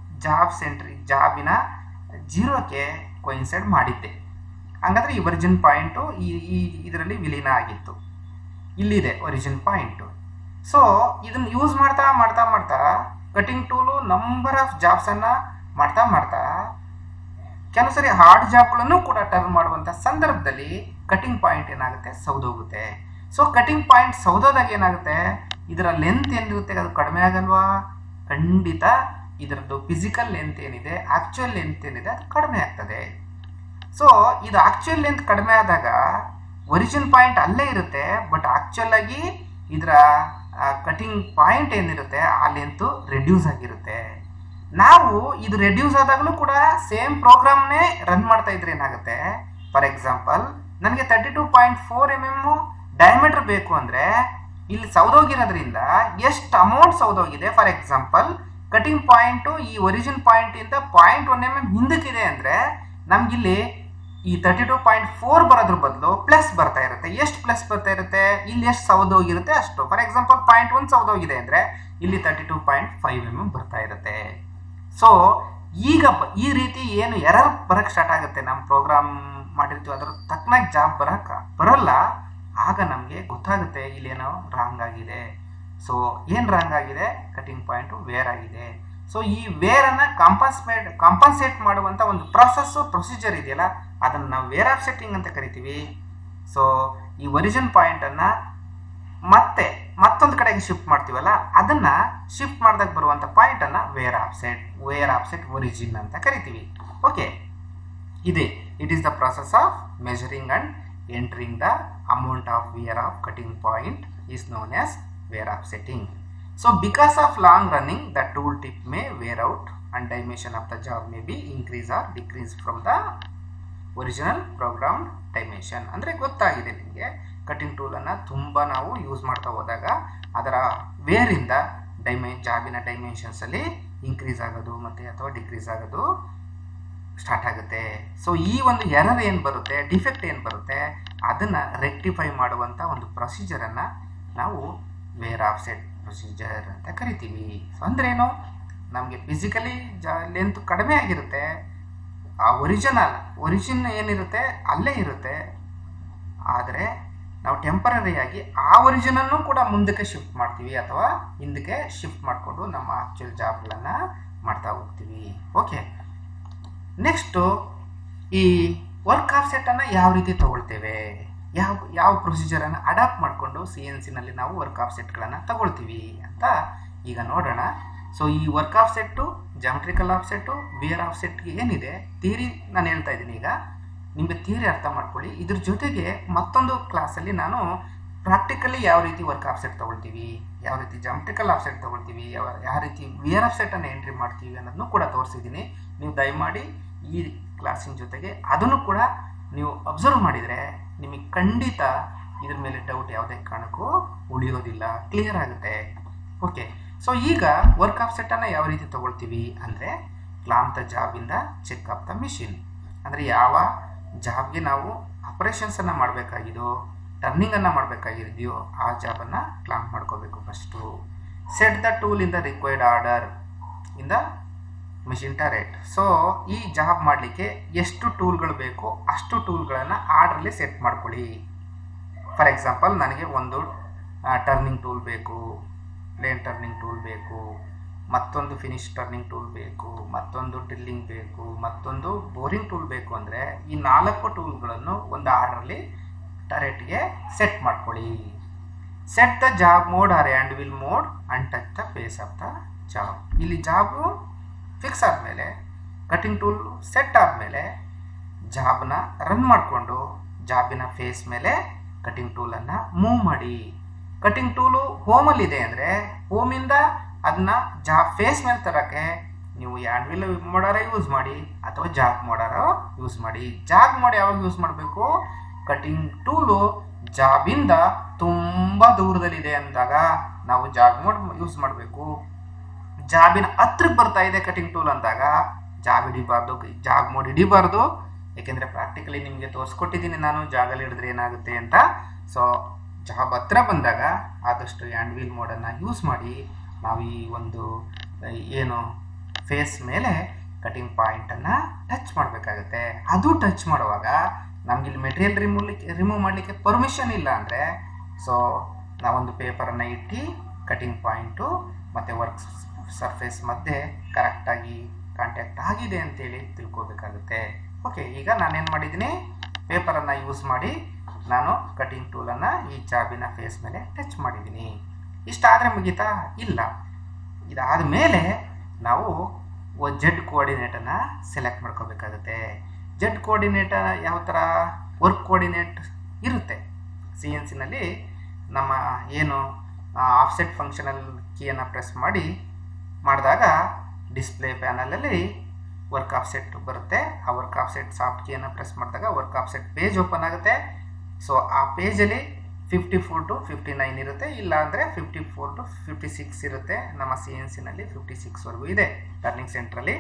ಜಾಬಿನ 0ಕ್ಕೆ ಕೋಇನ್ಸೈಡ್ ಮಾಡಿದ್ದೆ. ಹಾಗಾದರೆ ಈ ಒರಿಜಿನ್ ಪಾಯಿಂಟು ಇದರಲ್ಲಿ ವಿಲೀನ ಆಗಿತ್ತು, ಇಲ್ಲಿದೆ ಒರಿಜಿನ್ ಪಾಯಿಂಟು. ಸೊ ಇದನ್ನು ಯೂಸ್ ಮಾಡ್ತಾ ಮಾಡ್ತಾ ಮಾಡ್ತಾ ಕಟಿಂಗ್ ಟೂಲು ನಂಬರ್ ಆಫ್ ಜಾಬ್ಸನ್ನು ಮಾಡ್ತಾ ಕೆಲವು ಸರಿ ಹಾರ್ಡ್ ಜಾಬ್ಗಳನ್ನು ಕೂಡ ಟರ್ನ್ ಮಾಡುವಂಥ ಸಂದರ್ಭದಲ್ಲಿ ಕಟಿಂಗ್ ಪಾಯಿಂಟ್ ಏನಾಗುತ್ತೆ ಸೌದೋಗುತ್ತೆ. ಸೊ ಕಟಿಂಗ್ ಪಾಯಿಂಟ್ ಸೌದೋದಾಗ ಏನಾಗುತ್ತೆ, ಇದರ ಲೆಂತ್ ಏನಿರುತ್ತೆ ಅದು ಕಡಿಮೆ ಆಗಲ್ವಾ? ಖಂಡಿತ ಇದರದ್ದು ಫಿಸಿಕಲ್ ಲೆಂತ್ ಏನಿದೆ ಆಕ್ಚುಯಲ್ ಲೆಂತ್ ಏನಿದೆ ಅದು ಕಡಿಮೆ ಆಗ್ತದೆ. ಸೊ ಇದು ಆಕ್ಚುಯಲ್ ಲೆಂತ್ ಕಡಿಮೆ ಆದಾಗ ಒರಿಜಿನ್ ಪಾಯಿಂಟ್ ಅಲ್ಲೇ ಇರುತ್ತೆ, ಬಟ್ ಆಕ್ಚುಯಲ್ ಆಗಿ ಇದರ ಕಟಿಂಗ್ ಪಾಯಿಂಟ್ ಏನಿರುತ್ತೆ ಆ ಲೆಂತು ರೆಡ್ಯೂಸ್ ಆಗಿರುತ್ತೆ. ನಾವು ಇದು ರೆಡ್ಯೂಸ್ ಆದಾಗಲೂ ಕೂಡ ಸೇಮ್ ಪ್ರೋಗ್ರಾಮ್ನೇ ರನ್ ಮಾಡ್ತಾ ಇದ್ರೆ ಏನಾಗುತ್ತೆ, ಫಾರ್ ಎಕ್ಸಾಂಪಲ್ ನನಗೆ 32.4 mm ಡಯಾಮೀಟರ್ ಬೇಕು ಅಂದರೆ ಇಲ್ಲಿ ಸೌದೋಗಿರೋದ್ರಿಂದ ಎಷ್ಟು ಅಮೌಂಟ್ ಸೌದೋಗಿದೆ, ಫಾರ್ ಎಕ್ಸಾಂಪಲ್ ಕಟಿಂಗ್ ಪಾಯಿಂಟು ಈ ಒರಿಜಿನ್ ಪಾಯಿಂಟಿಂದ 0.1 mm ಹಿಂದಕ್ಕಿದೆ ಅಂದರೆ ನಮಗಿಲ್ಲಿ ಈ 32.4 ಬರೋದ್ರ ಬದಲು ಪ್ಲಸ್ ಬರ್ತಾ ಇರುತ್ತೆ. ಎಷ್ಟು ಪ್ಲಸ್ ಬರ್ತಾ ಇರುತ್ತೆ, ಇಲ್ಲಿ ಎಷ್ಟು ಸೌದೋಗಿರುತ್ತೆ ಅಷ್ಟು. ಫಾರ್ ಎಕ್ಸಾಂಪಲ್ 0.1 ಸೌದೋಗಿದೆ ಅಂದರೆ ಇಲ್ಲಿ 32.5 mm ಬರ್ತಾ ಇರುತ್ತೆ. ಸೊ ಈಗ ಈ ರೀತಿ ಏನು ಎರರ್ ಬರೋಕ್ಕೆ ಸ್ಟಾರ್ಟ್ ಆಗುತ್ತೆ, ನಮ್ಮ ಪ್ರೋಗ್ರಾಮ್ ಮಾಡಿರ್ತೀವಿ ಅದರ ತಕ್ಕನಾಗಿ ಜಾಬ್ ಬರಲ್ಲ, ಆಗ ನಮಗೆ ಗೊತ್ತಾಗುತ್ತೆ ಇಲ್ಲೇನೋ ರಾಂಗ್ ಆಗಿದೆ. ಸೊ ಏನು ರಾಂಗ್ ಆಗಿದೆ, ಕಟಿಂಗ್ ಪಾಯಿಂಟು ವೇರ್ ಆಗಿದೆ. ಸೊ ಈ ವೇರನ್ನು ಕಾಂಪನ್ಸೇಟ್ ಮಾಡುವಂಥ ಒಂದು ಪ್ರೊಸೀಜರ್ ಇದೆಯಲ್ಲ ಅದನ್ನು ನಾವು ವೇರ್ ಆಫ್ಸೆಟ್ಟಿಂಗ್ ಅಂತ ಕರಿತೀವಿ. ಸೊ ಈ ಒರಿಜಿನ್ ಪಾಯಿಂಟನ್ನು ಮತ್ತೊಂದು ಕಡೆಗೆ ಶಿಫ್ಟ್ ಮಾಡ್ತೀವಲ್ಲ ಅದನ್ನು ಶಿಫ್ಟ್ ಮಾಡಿದಾಗ ಬರುವಂಥ ಪಾಯಿಂಟನ್ನು ವೇರ್ ಆಫ್ಸೆಟ್ ಒರಿಜಿನ್ ಅಂತ ಕರಿತೀವಿ. ಓಕೆ, ಇದೆ it is the process of measuring and entering the amount of wear of cutting point is known as wear offsetting. So because of long running the tool tip may wear out and dimension of the job may be increase or decrease from the original programmed dimension. ಅಂದರೆ ಗೊತ್ತಾಗಿದೆ ನಿಮಗೆ, cutting ಟೂಲನ್ನು ತುಂಬ ನಾವು use ಮಾಡ್ತಾ ಹೋದಾಗ ಅದರ ವೇರಿಂದ ಜಾಬಿನ ಡೈಮೆನ್ಷನ್ಸಲ್ಲಿ increase ಆಗೋದು ಮತ್ತು ಅಥವಾ ಡಿಕ್ರೀಸ್ ಆಗೋದು ಸ್ಟಾರ್ಟ್ ಆಗುತ್ತೆ. ಸೊ ಈ ಒಂದು ಎರರ್ ಏನು ಬರುತ್ತೆ, ಡಿಫೆಕ್ಟ್ ಏನು ಬರುತ್ತೆ, ಅದನ್ನು ರೆಕ್ಟಿಫೈ ಮಾಡುವಂಥ ಒಂದು ಪ್ರೊಸೀಜರನ್ನು ನಾವು ವೇರ್ ಆಫ್ಸೆಟ್ ಪ್ರೊಸೀಜರ್ ಅಂತ ಕರಿತೀವಿ. ಸೊ ಅಂದ್ರೇನು, ನಮಗೆ ಫಿಸಿಕಲಿ ಲೆಂತ್ ಕಡಿಮೆ ಆಗಿರುತ್ತೆ, ಆ ಒರಿಜಿನ್ ಏನಿರುತ್ತೆ ಅಲ್ಲೇ ಇರುತ್ತೆ, ಆದರೆ ನಾವು ಟೆಂಪರರಿಯಾಗಿ ಆ ಒರಿಜಿನನ್ನು ಕೂಡ ಮುಂದಕ್ಕೆ ಶಿಫ್ಟ್ ಮಾಡ್ತೀವಿ ಅಥವಾ ಹಿಂದಕ್ಕೆ ಶಿಫ್ಟ್ ಮಾಡಿಕೊಂಡು ನಮ್ಮ ಆಕ್ಚುಯಲ್ ಜಾಬ್ಗಳನ್ನು ಮಾಡ್ತಾ ಹೋಗ್ತೀವಿ. ಓಕೆ, ನೆಕ್ಸ್ಟು ಈ ವರ್ಕ್ ಆಫ್ಸೆಟನ್ನು ಯಾವ ರೀತಿ ತಗೊಳ್ತೇವೆ, ಯಾವ ಪ್ರೊಸೀಜರನ್ನು ಅಡಾಪ್ಟ್ ಮಾಡಿಕೊಂಡು CNCನಲ್ಲಿ ನಾವು ವರ್ಕ್ ಆಫ್ಸೆಟ್ಗಳನ್ನು ತಗೊಳ್ತೀವಿ ಅಂತ ಈಗ ನೋಡೋಣ. ಸೊ ಈ work offset, geometrical offset, wear ಆಫ್ಸೆಟ್ಗೆ ಏನಿದೆ ಥಿಯರಿ ನಾನು ಹೇಳ್ತಾ ಇದ್ದೀನಿ. ಈಗ ನಿಮಗೆ ಥಿಯರಿ ಅರ್ಥ ಮಾಡ್ಕೊಳ್ಳಿ. ಇದ್ರ ಜೊತೆಗೆ ಮತ್ತೊಂದು ಕ್ಲಾಸಲ್ಲಿ ನಾನು ಪ್ರಾಕ್ಟಿಕಲಿ ಯಾವ ರೀತಿ ವರ್ಕ್ ಆಫ್ಸೆಟ್ ತೊಗೊಳ್ತೀವಿ, ಯಾವ ರೀತಿ ಜಾಮೆಟ್ರಿಕಲ್ ಆಫ್ಸೆಟ್ ತೊಗೊಳ್ತೀವಿ, ಯಾವ ರೀತಿ ವೇರ್ ಆಫ್ಸೆಟನ್ನು ಎಂಟ್ರಿ ಮಾಡ್ತೀವಿ ಅನ್ನೋದನ್ನು ಕೂಡ ತೋರಿಸಿದ್ದೀನಿ. ನೀವು ದಯಮಾಡಿ ಈ ಕ್ಲಾಸಿನ ಜೊತೆಗೆ ಅದನ್ನು ಕೂಡ ನೀವು ಅಬ್ಸರ್ವ್ ಮಾಡಿದರೆ ನಿಮಗೆ ಖಂಡಿತ ಇದ್ರ ಮೇಲೆ ಡೌಟ್ ಯಾವುದೇ ಕಾರಣಕ್ಕೂ ಉಳಿಯೋದಿಲ್ಲ, ಕ್ಲಿಯರ್ ಆಗುತ್ತೆ. ಓಕೆ, ಸೊ ಈಗ ವರ್ಕ್ ಆಫ್ಸೆಟನ್ನು ಯಾವ ರೀತಿ ತಗೊಳ್ತೀವಿ ಅಂದರೆ ಕ್ಲಾಂಪ್ ದ ಜಾಬಿಂದ ಚೆಕ್ ಆಫ್ ದ ಮಿಷಿನ್. ಅಂದರೆ ಯಾವ ಜಾಬ್ಗೆ ನಾವು ಆಪರೇಷನ್ಸನ್ನು ಮಾಡಬೇಕಾಗಿದೋ, ಟರ್ನಿಂಗನ್ನು ಮಾಡಬೇಕಾಗಿದೆಯೋ ಆ ಜಾಬನ್ನು ಕ್ಲಾಂಪ್ ಮಾಡ್ಕೋಬೇಕು first. Set the tool in the required order in the machine turret. So ಈ ಜಾಬ್ ಮಾಡಲಿಕ್ಕೆ ಎಷ್ಟು ಟೂಲ್ಗಳು ಬೇಕು ಅಷ್ಟು ಟೂಲ್ಗಳನ್ನು ಆರ್ಡ್ರಲ್ಲಿ ಸೆಟ್ ಮಾಡ್ಕೊಳ್ಳಿ. ಫಾರ್ ಎಕ್ಸಾಂಪಲ್, ನನಗೆ ಒಂದು ಟರ್ನಿಂಗ್ ಟೂಲ್ ಬೇಕು, ಪ್ಲೇನ್ ಟರ್ನಿಂಗ್ ಟೂಲ್ ಬೇಕು, ಮತ್ತೊಂದು ಫಿನಿಶ್ ಟರ್ನಿಂಗ್ ಟೂಲ್ ಬೇಕು, ಮತ್ತೊಂದು ಡ್ರಿಲ್ಲಿಂಗ್ ಬೇಕು, ಮತ್ತೊಂದು ಬೋರಿಂಗ್ ಟೂಲ್ ಬೇಕು ಅಂದರೆ ಈ 4 ಟೂಲ್ಗಳನ್ನು ಒಂದು ಆರ್ಡ್ರಲ್ಲಿ ಟರೆಟ್ಗೆ ಸೆಟ್ ಮಾಡ್ಕೊಳ್ಳಿ. Set the job mode or hand wheel mode and touch the face of the job. ಇಲ್ಲಿ ಜಾಬು ಫಿಕ್ಸ್ ಆದಮೇಲೆ, ಕಟಿಂಗ್ ಟೂಲ್ ಸೆಟ್ ಆದಮೇಲೆ ಜಾಬ್ನ ರನ್ ಮಾಡಿಕೊಂಡು ಜಾಬಿನ ಫೇಸ್ ಮೇಲೆ ಕಟಿಂಗ್ ಟೂಲನ್ನು ಮೂವ್ ಮಾಡಿ. ಕಟಿಂಗ್ ಟೂಲು ಹೋಮಲ್ಲಿದೆ ಅಂದರೆ ಹೋಮಿಂದ ಅದನ್ನ ಜಾಬ್ ಫೇಸ್ ಮೇಲೆ ತರೋಕ್ಕೆ ನೀವು ಹ್ಯಾಂಡ್ ವೀಲ್ ಮೋಡಾರ ಯೂಸ್ ಮಾಡಿ ಅಥವಾ ಜಾಗ್ ಮೋಡಾರ ಯೂಸ್ ಮಾಡಿ. ಜಾಗ್ ಮೋಡ್ ಯಾವಾಗ ಯೂಸ್ ಮಾಡಬೇಕು? ಕಟಿಂಗ್ ಟೂಲು ಜಾಬಿಂದ ತುಂಬ ದೂರದಲ್ಲಿದೆ ಅಂದಾಗ ನಾವು ಜಾಗ್ ಮೋಡ್ ಯೂಸ್ ಮಾಡಬೇಕು. ಜಾಬಿನ ಹತ್ರಕ್ಕೆ ಬರ್ತಾ ಇದೆ ಕಟಿಂಗ್ ಟೂಲ್ ಅಂದಾಗ ಜಾಬ್ ಹಿಡಿಬಾರ್ದು, ಜಾಗ್ ಮೋಡ್ ಹಿಡಿಬಾರ್ದು. ಏಕೆಂದರೆ ಪ್ರಾಕ್ಟಿಕಲಿ ನಿಮಗೆ ತೋರಿಸ್ಕೊಟ್ಟಿದ್ದೀನಿ ನಾನು ಜಾಗಲ್ಲಿ ಹಿಡಿದ್ರೆ ಏನಾಗುತ್ತೆ ಅಂತ. ಸೊ ಜಾಬ್ ಹತ್ರ ಬಂದಾಗ ಆದಷ್ಟು ಹ್ಯಾಂಡ್ ವೀಲ್ ಮೋಡನ್ನು ಯೂಸ್ ಮಾಡಿ ನಾವು ಈ ಒಂದು ಏನು ಫೇಸ್ ಮೇಲೆ ಕಟಿಂಗ್ ಪಾಯಿಂಟನ್ನು ಟಚ್ ಮಾಡಬೇಕಾಗುತ್ತೆ. ಅದು ಟಚ್ ಮಾಡುವಾಗ ನಮಗಿಲ್ಲಿ ಮೆಟೀರಿಯಲ್ ರಿಮೂವ್ ಮಾಡಲಿಕ್ಕೆ ಪರ್ಮಿಷನ್ ಇಲ್ಲ ಅಂದರೆ ಸೊ ನಾವೊಂದು ಪೇಪರನ್ನು ಇಟ್ಟು ಕಟಿಂಗ್ ಪಾಯಿಂಟು ಮತ್ತು ವರ್ಕ್ ಸರ್ಫೇಸ್ ಮಧ್ಯೆ ಕರೆಕ್ಟಾಗಿ ಕಾಂಟ್ಯಾಕ್ಟ್ ಆಗಿದೆ ಅಂತೇಳಿ ತಿಳ್ಕೊಬೇಕಾಗುತ್ತೆ. ಓಕೆ, ಈಗ ನಾನೇನು ಮಾಡಿದ್ದೀನಿ, ಪೇಪರನ್ನು ಯೂಸ್ ಮಾಡಿ ನಾನು ಕಟಿಂಗ್ ಟೂಲನ್ನು ಈ ಜಾಬಿನ ಫೇಸ್ ಮೇಲೆ ಟಚ್ ಮಾಡಿದ್ದೀನಿ. ಇಷ್ಟಾದರೆ ಮುಗೀತಾ? ಇಲ್ಲ. ಇದಾದ ಮೇಲೆ ನಾವು ಜೆಡ್ ಕೋಆರ್ಡಿನೇಟನ್ನು ಸೆಲೆಕ್ಟ್ ಮಾಡ್ಕೋಬೇಕಾಗುತ್ತೆ. ಜೆಡ್ ಕೋಆರ್ಡಿನೇಟರ್ ಯಾವ ಥರ? ವರ್ಕ್ ಕೋಆರ್ಡಿನೇಟ್ ಇರುತ್ತೆ. CNCನಲ್ಲಿ ನಮ್ಮ ಏನು ಆಫ್ಸೆಟ್ ಫಂಕ್ಷನಲ್ ಕೀಯನ್ನು ಪ್ರೆಸ್ ಮಾಡಿದಾಗ ಡಿಸ್ಪ್ಲೇ ಪ್ಯಾನಲಲ್ಲಿ ವರ್ಕ್ ಆಫ್ಸೆಟ್ ಬರುತ್ತೆ. ಆ ವರ್ಕ್ ಆಫ್ಸೆಟ್ ಸಾಫ್ಟ್ ಕೀಯನ್ನು ಪ್ರೆಸ್ ಮಾಡಿದಾಗ ವರ್ಕ್ ಆಫ್ಸೆಟ್ ಪೇಜ್ ಓಪನ್ ಆಗುತ್ತೆ. ಸೊ ಆ ಪೇಜಲ್ಲಿ 54 to 59 ಇರುತ್ತೆ, ಇಲ್ಲ ಅಂದರೆ 54 to 56 ಇರುತ್ತೆ. ನಮ್ಮ CNCನಲ್ಲಿ 56ವರೆಗೂ ಇದೆ ಟರ್ನಿಂಗ್ ಸೆಂಟ್ರಲ್ಲಿ.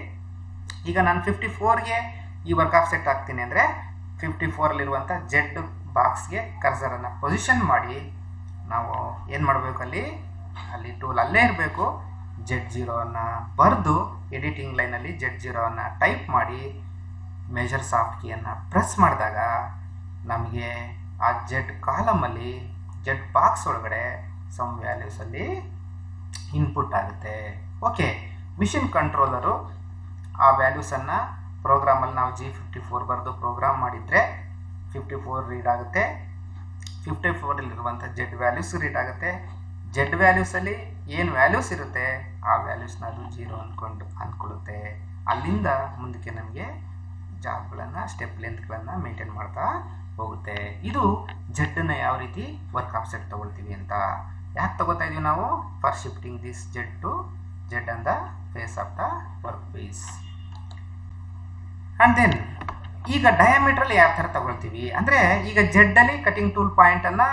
ಈಗ ನಾನು 54ಗೆ ಈ ವರ್ಕ್ ಆಫ್ಸೆಟ್ ಹಾಕ್ತೀನಿ ಅಂದರೆ 54ಅಲ್ಲಿರುವಂಥ ಜೆಡ್ ಬಾಕ್ಸ್ಗೆ ಕರ್ಸರನ್ನು ಪೊಸಿಷನ್ ಮಾಡಿ ನಾವು ಏನು ಮಾಡಬೇಕು, ಅಲ್ಲಿ ಟೂಲ್ ಅಲ್ಲೇ ಇರಬೇಕು. Z0 ಬರೆದು ಎಡಿಟಿಂಗ್ ಲೈನಲ್ಲಿ Z0 ಟೈಪ್ ಮಾಡಿ ಮೆಜರ್ ಸಾಫ್ಟ್ ಕೀಯನ್ನು ಪ್ರೆಸ್ ಮಾಡಿದಾಗ ನಮಗೆ ಆ ಜೆಡ್ ಕಾಲಮಲ್ಲಿ ಜೆಡ್ ಬಾಕ್ಸ್ ಒಳಗಡೆ ಸಮ್ ವ್ಯಾಲ್ಯೂಸಲ್ಲಿ ಇನ್ಪುಟ್ ಆಗುತ್ತೆ. ಓಕೆ, ಮಿಷಿನ್ ಕಂಟ್ರೋಲರು ಆ ವ್ಯಾಲ್ಯೂಸನ್ನು ಪ್ರೋಗ್ರಾಮಲ್ಲಿ ನಾವು G54 ಬರೆದು ಪ್ರೋಗ್ರಾಮ್ ಮಾಡಿದರೆ 54 ರೀಡ್ ಆಗುತ್ತೆ. 54ಅಲ್ಲಿರುವಂಥ ಜೆಡ್ ವ್ಯಾಲ್ಯೂಸ್ ರೀಡ್ ಆಗುತ್ತೆ. ಜೆಡ್ ವ್ಯಾಲ್ಯೂಸಲ್ಲಿ ಏನು ವ್ಯಾಲ್ಯೂಸ್ ಇರುತ್ತೆ ಆ ವ್ಯಾಲ್ಯೂಸ್ನ ಅದು 0 ಅಂದ್ಕೊಳ್ಳುತ್ತೆ. ಅಲ್ಲಿಂದ ಮುಂದಕ್ಕೆ ನಮಗೆ ಜಾಬ್ಗಳನ್ನು ಸ್ಟೆಪ್ ಲೆಂತ್ಗಳನ್ನು ಮೇಂಟೈನ್ ಮಾಡ್ತಾ ಹೋಗುತ್ತೆ. ಇದು ಜೆಡ್ಡನ್ನು ಯಾವ ರೀತಿ ವರ್ಕ್ ಆಫ್ಸೆಟ್ ತೊಗೊಳ್ತೀವಿ ಅಂತ. ಯಾಕೆ ತೊಗೋತಾ ಇದೀವಿ ನಾವು? For shifting this Z to Z on the face of the work piece. And then ಈಗ ಡಯಾಮೀಟ್ರಲ್ಲಿ ಯಾವ ಥರ ತಗೊಳ್ತೀವಿ ಅಂದರೆ, ಈಗ ಜೆಡ್ಡಲ್ಲಿ ಕಟಿಂಗ್ ಟೂಲ್ ಪಾಯಿಂಟನ್ನು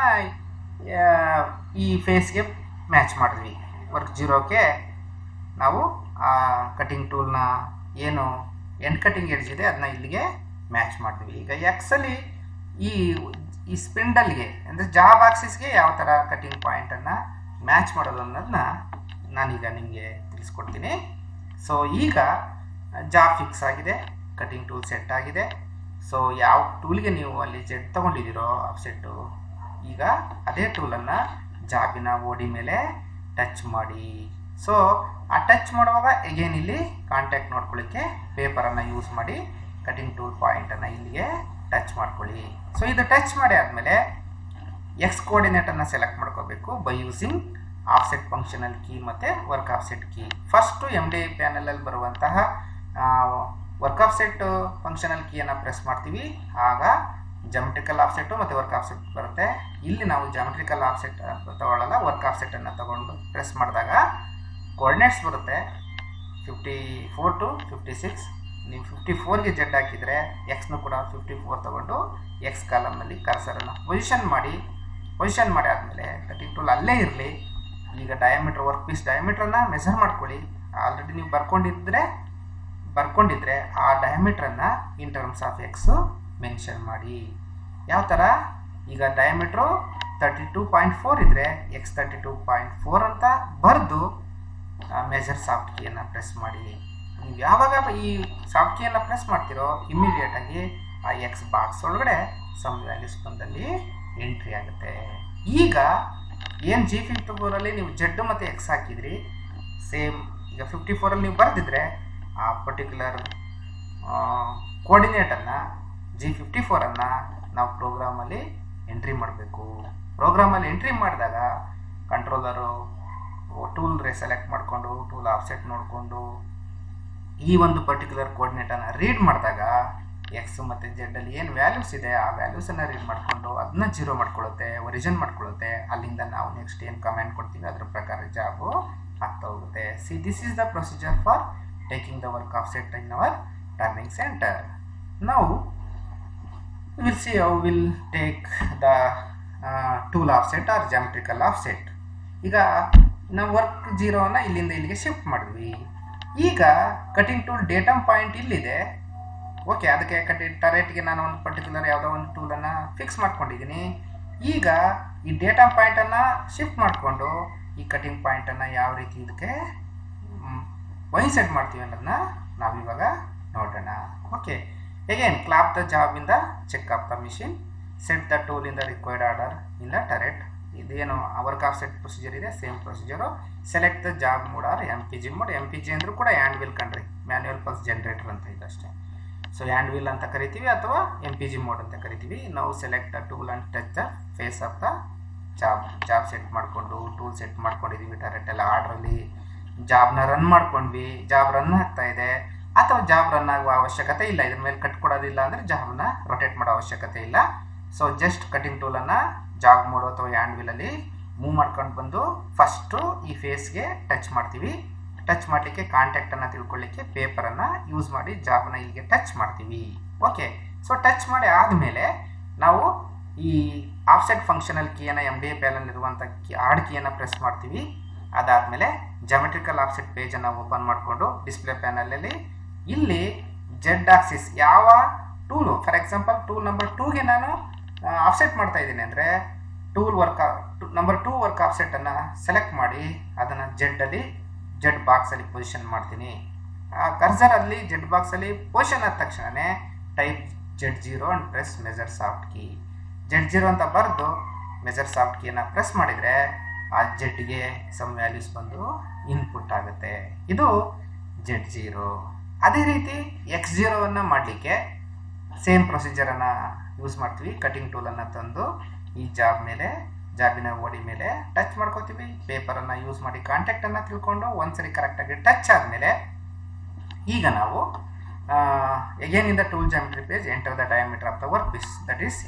ಈ ಫೇಸ್ಗೆ ಮ್ಯಾಚ್ ಮಾಡಿದ್ವಿ. ವರ್ಕ್ 0ಗೆ ನಾವು ಆ ಕಟಿಂಗ್ ಟೂಲ್ನ ಏನು ಎಂಡ್ ಕಟಿಂಗ್ ಎಡ್ಜ್ ಇದೆ ಅದನ್ನ ಇಲ್ಲಿಗೆ ಮ್ಯಾಚ್ ಮಾಡ್ತೀವಿ. ಈಗ ಎಕ್ಸಲ್ಲಿ ಈ ಸ್ಪಿಂಡಲ್ಗೆ ಅಂದರೆ ಜಾಬ್ ಆಕ್ಸಿಸ್ಗೆ ಯಾವ ಥರ ಕಟಿಂಗ್ ಪಾಯಿಂಟನ್ನು ಮ್ಯಾಚ್ ಮಾಡೋದು ಅನ್ನೋದನ್ನ ನಾನೀಗ ನಿಮಗೆ ತಿಳಿಸ್ಕೊಡ್ತೀನಿ. ಸೊ ಈಗ ಜಾಬ್ ಫಿಕ್ಸ್ ಆಗಿದೆ, ಕಟಿಂಗ್ ಟೂಲ್ ಸೆಟ್ ಆಗಿದೆ. ಸೊ ಯಾವ ಟೂಲ್ಗೆ ನೀವು ಅಲ್ಲಿ ಜೆಡ್ ತೊಗೊಂಡಿದ್ದೀರೋ ಆಫ್ಸೆಟ್ಟು, ಈಗ ಅದೇ ಟೂಲನ್ನು ಜಾಬಿನ ಓಡಿ ಮೇಲೆ ಟಚ್ ಮಾಡಿ. ಸೊ ಆ ಟಚ್ ಮಾಡುವಾಗ ಎಗೇನ್ ಇಲ್ಲಿ ಕಾಂಟ್ಯಾಕ್ಟ್ ನೋಡ್ಕೊಳ್ಳಿಕ್ಕೆ ಪೇಪರನ್ನು ಯೂಸ್ ಮಾಡಿ ಕಟಿಂಗ್ ಟೂಲ್ ಪಾಯಿಂಟನ್ನು ಇಲ್ಲಿಗೆ ಟಚ್ ಮಾಡ್ಕೊಳ್ಳಿ. ಸೊ ಇದು ಟಚ್ ಮಾಡಿ ಆದಮೇಲೆ ಎಕ್ಸ್ ಕೋಆರ್ಡಿನೇಟನ್ನು ಸೆಲೆಕ್ಟ್ ಮಾಡ್ಕೋಬೇಕು by using offset functional key ಮತ್ತು work offset key. First MDI ಪ್ಯಾನಲಲ್ಲಿ ಬರುವಂತಹ ವರ್ಕ್ ಆಫ್ಸೆಟ್ ಫಂಕ್ಷನಲ್ ಕೀಯನ್ನು ಪ್ರೆಸ್ ಮಾಡ್ತೀವಿ, ಆಗ ಜಾಮೆಟ್ರಿಕಲ್ ಆಫ್ಸೆಟ್ಟು ಮತ್ತು ವರ್ಕ್ ಆಫ್ಸೆಟ್ ಬರುತ್ತೆ. ಇಲ್ಲಿ ನಾವು ಜಾಮೆಟ್ರಿಕಲ್ ಆಫ್ಸೆಟ್ ತಗೊಳ್ಳಲ್ಲ, ವರ್ಕ್ ಆಫ್ಸೆಟನ್ನು ತಗೊಂಡು ಪ್ರೆಸ್ ಮಾಡಿದಾಗ ಕೋಆರ್ಡಿನೇಟ್ಸ್ ಬರುತ್ತೆ 54 to 56. ನೀವು 54ಗೆ ಜೆಡ್ ಹಾಕಿದರೆ ಎಕ್ಸ್ನು ಕೂಡ 54 ತಗೊಂಡು ಎಕ್ಸ್ ಕಾಲಮ್ನಲ್ಲಿ ಕರ್ಸರನ್ನು ಪೊಸಿಷನ್ ಮಾಡಿ ಆದಮೇಲೆ ಕಟಿಂಗ್ ಟೂಲ್ ಅಲ್ಲೇ ಇರಲಿ. ಈಗ ಡಯಾಮೀಟರ್ ವರ್ಕ್ ಪೀಸ್ ಡಯಾಮೀಟ್ರನ್ನು ಮೆಜರ್ ಮಾಡ್ಕೊಳ್ಳಿ. ಆಲ್ರೆಡಿ ನೀವು ಬರ್ಕೊಂಡಿದ್ರೆ ಆ ಡಯಾಮೀಟ್ರನ್ನು in terms of X mention ಮಾಡಿ. ಯಾವ ಥರ? ಈಗ ಡಯಾಮೀಟ್ರು 32.4 ಇದ್ದರೆ ಎಕ್ಸ್ 32.4 ಅಂತ ಬರೆದು ಮೆಜರ್ ಸಾಫ್ಟ್ ಕೀಯನ್ನು ಪ್ರೆಸ್ ಮಾಡಿ. ನೀವು ಯಾವಾಗ ಈ ಸಾಫ್ಟ್ ಕೀಯನ್ನು ಪ್ರೆಸ್ ಮಾಡ್ತೀರೋ ಇಮಿಡಿಯೇಟಾಗಿ ಆ ಎಕ್ಸ್ ಬಾಕ್ಸ್ ಒಳಗಡೆ ಸಮ್ ವ್ಯಾಲ್ಯೂಸ್ ಬಂದಲ್ಲಿ ಎಂಟ್ರಿ ಆಗುತ್ತೆ. ಈಗ ಏನು G54 ನೀವು ಜೆಡ್ ಮತ್ತು ಎಕ್ಸ್ ಹಾಕಿದ್ರಿ, ಸೇಮ್ ಈಗ 54 ನೀವು ಬರೆದಿದ್ರೆ ಆ ಪರ್ಟಿಕ್ಯುಲರ್ ಕೋಆರ್ಡಿನೇಟನ್ನು G54 ನಾವು ಪ್ರೋಗ್ರಾಮಲ್ಲಿ ಎಂಟ್ರಿ ಮಾಡಬೇಕು. ಪ್ರೋಗ್ರಾಮಲ್ಲಿ ಎಂಟ್ರಿ ಮಾಡಿದಾಗ ಕಂಟ್ರೋಲರು ಟೂಲ್ ಸೆಲೆಕ್ಟ್ ಮಾಡಿಕೊಂಡು ಟೂಲ್ ಆಫ್ಸೆಟ್ ನೋಡಿಕೊಂಡು ಈ ಒಂದು ಪರ್ಟಿಕ್ಯುಲರ್ ಕೋಆರ್ಡಿನೇಟನ್ನು ರೀಡ್ ಮಾಡಿದಾಗ ಎಕ್ಸ್ ಮತ್ತು ಜೆಡ್ಡಲ್ಲಿ ಏನು ವ್ಯಾಲ್ಯೂಸ್ ಇದೆ ಆ ವ್ಯಾಲ್ಯೂಸನ್ನು ರೀಡ್ ಮಾಡಿಕೊಂಡು ಅದನ್ನ 0 ಮಾಡ್ಕೊಳ್ಳುತ್ತೆ, ಒರಿಜಿನ್ ಮಾಡ್ಕೊಳ್ಳುತ್ತೆ. ಅಲ್ಲಿಂದ ನಾವು ನೆಕ್ಸ್ಟ್ ಏನು ಕಮೆಂಟ್ ಕೊಡ್ತೀವಿ ಅದ್ರ ಪ್ರಕಾರ ಜಾಬು ಆಗ್ತಾ ಹೋಗುತ್ತೆ. See this is the procedure for taking the work offset in our turning center. ನಾವು will see how will take the tool offset or geometrical offset. ಈಗ ನಾವು ವರ್ಕ್ 0 ಇಲ್ಲಿಂದ ಇಲ್ಲಿಗೆ ಶಿಫ್ಟ್ ಮಾಡಿದ್ವಿ. ಈಗ ಕಟಿಂಗ್ ಟೂಲ್ ಡೇಟಮ್ ಪಾಯಿಂಟ್ ಇಲ್ಲಿದೆ. Okay, ಅದಕ್ಕೆ ಟರೇಟ್ಗೆ ನಾನು ಒಂದು ಪರ್ಟಿಕ್ಯುಲರ್ ಯಾವುದೋ ಒಂದು ಟೂಲನ್ನು ಫಿಕ್ಸ್ ಮಾಡ್ಕೊಂಡಿದ್ದೀನಿ. ಈಗ ಈ ಡೇಟಮ್ ಪಾಯಿಂಟನ್ನು ಶಿಫ್ಟ್ ಮಾಡಿಕೊಂಡು ಈ ಕಟಿಂಗ್ ಪಾಯಿಂಟನ್ನು ಯಾವ ರೀತಿ ಇದಕ್ಕೆ ಸೆಟ್ ಮಾಡ್ತೀವಿ ಅನ್ನೋದನ್ನ ನಾವಿವಾಗ ನೋಡೋಣ. Okay, again clamp the job in the check of the machine, set the tool in the required order in the turret. ಇದೇನು ವರ್ಕ್ ಆಫ್ ಸೆಟ್ ಪ್ರೊಸೀಜರ್ ಇದೆ, same procedure. Select the job mode or MPG mode. MPG ಅಂದರೂ ಕೂಡ hand wheel ಕಂಡ್ರಿ, manual pulse generator ಅಂತ ಇದೆ ಅಷ್ಟೇ. So hand will ಅಂತ ಕರಿತೀವಿ ಅಥವಾ MPG ಮೋಡ್ ಅಂತ ಕರಿತೀವಿ. ನಾವು select the tool and touch the face of the job set ಮಾಡಿಕೊಂಡು ಟೂಲ್ ಸೆಟ್ ಮಾಡ್ಕೊಂಡಿದ್ದೀವಿ. ಟರೆಟ್ ಎಲ್ಲ ಆರ್ಡ್ರಲ್ಲಿ ಜಾಬ್ನ ರನ್ ಮಾಡ್ಕೊಂಡ್ವಿ, ಜಾಬ್ ರನ್ ಆಗ್ತಾ ಇದೆ ಅಥವಾ ಜಾಬ್ ರನ್ ಆಗುವ ಅವಶ್ಯಕತೆ ಇಲ್ಲ. ಇದ್ರ ಮೇಲೆ ಕಟ್ಕೊಡೋದಿಲ್ಲ ಅಂದರೆ ಜಾಬ್ನ ರೊಟೇಟ್ ಮಾಡೋ ಅವಶ್ಯಕತೆ ಇಲ್ಲ. ಸೊ ಜಸ್ಟ್ ಕಟಿಂಗ್ ಟೂಲನ್ನು ಜಾಬ್ ಮೋಡ್ ಅಥವಾ ಹ್ಯಾಂಡ್ ವಿಲಲ್ಲಿ ಮೂವ್ ಮಾಡ್ಕೊಂಡು ಬಂದು ಫಸ್ಟು ಈ ಫೇಸ್ಗೆ ಟಚ್ ಮಾಡ್ತೀವಿ. ಟಚ್ ಮಾಡಲಿಕ್ಕೆ ಕಾಂಟ್ಯಾಕ್ಟನ್ನು ತಿಳ್ಕೊಳ್ಳಿಕ್ಕೆ ಪೇಪರನ್ನು ಯೂಸ್ ಮಾಡಿ ಜಾಬ್ನ ಇಲ್ಲಿಗೆ ಟಚ್ ಮಾಡ್ತೀವಿ. ಓಕೆ, ಸೊ ಟಚ್ ಮಾಡಿ ಆದಮೇಲೆ ನಾವು ಈ ಆಫ್ಸೆಟ್ ಫಂಕ್ಷನಲ್ ಕೀಯನ್ನು MDA ಪ್ಯಾನಲ್ಲಿರುವಂಥ ಆಡ್ ಕೀಯನ್ನು ಪ್ರೆಸ್ ಮಾಡ್ತೀವಿ. ಅದಾದಮೇಲೆ ಜಾಮೆಟ್ರಿಕಲ್ ಆಫ್ಸೆಟ್ ಪೇಜನ್ನು ಓಪನ್ ಮಾಡಿಕೊಂಡು ಡಿಸ್ಪ್ಲೇ ಪ್ಯಾನಲಲ್ಲಿ ಇಲ್ಲಿ ಜೆಡ್ ಆಕ್ಸಿಸ್ ಯಾವ tool, for example tool number 2ಗೆ ನಾನು ಆಫ್ಸೆಟ್ ಮಾಡ್ತಾ ಇದ್ದೀನಿ ಅಂದರೆ ನಂಬರ್ 2 ವರ್ಕ್ ಆಫ್ಸೆಟನ್ನು ಸೆಲೆಕ್ಟ್ ಮಾಡಿ ಅದನ್ನು ಜೆಡ್ ಬಾಕ್ಸಲ್ಲಿ ಪೊಸಿಷನ್ ಮಾಡ್ತೀನಿ. ಆ ಕರ್ಸರಲ್ಲಿ ಜೆಡ್ ಬಾಕ್ಸಲ್ಲಿ ಪೊಸಿಷನ್ ಆದ ತಕ್ಷಣವೇ type Z0 and press measure soft key. Z0 ಅಂತ ಬರೆದು ಮೆಜರ್ ಸಾಫ್ಟ್ ಕೀಯನ್ನು ಪ್ರೆಸ್ ಮಾಡಿದರೆ ಆ ಜೆಡ್ಗೆ ಸಮ್ ವ್ಯಾಲ್ಯೂಸ್ ಬಂದು ಇನ್ಪುಟ್ ಆಗುತ್ತೆ. ಇದು Z0. ಅದೇ ರೀತಿ X0 ಮಾಡಲಿಕ್ಕೆ ಸೇಮ್ ಪ್ರೊಸೀಜರನ್ನು ಯೂಸ್ ಮಾಡ್ತೀವಿ. ಕಟಿಂಗ್ ಟೂಲನ್ನು ತಂದು ಈ ಜಾಬಿನ ಓಡಿ ಮೇಲೆ ಟಚ್ ಮಾಡ್ಕೋತೀವಿ. ಪೇಪರನ್ನು ಯೂಸ್ ಮಾಡಿ ಕಾಂಟ್ಯಾಕ್ಟನ್ನು ತಿಳ್ಕೊಂಡು ಒಂದ್ಸರಿ ಕರೆಕ್ಟಾಗಿ ಟಚ್ ಆದಮೇಲೆ ಈಗ ನಾವು again in the tool geometry page enter the diameter of the work piece, that is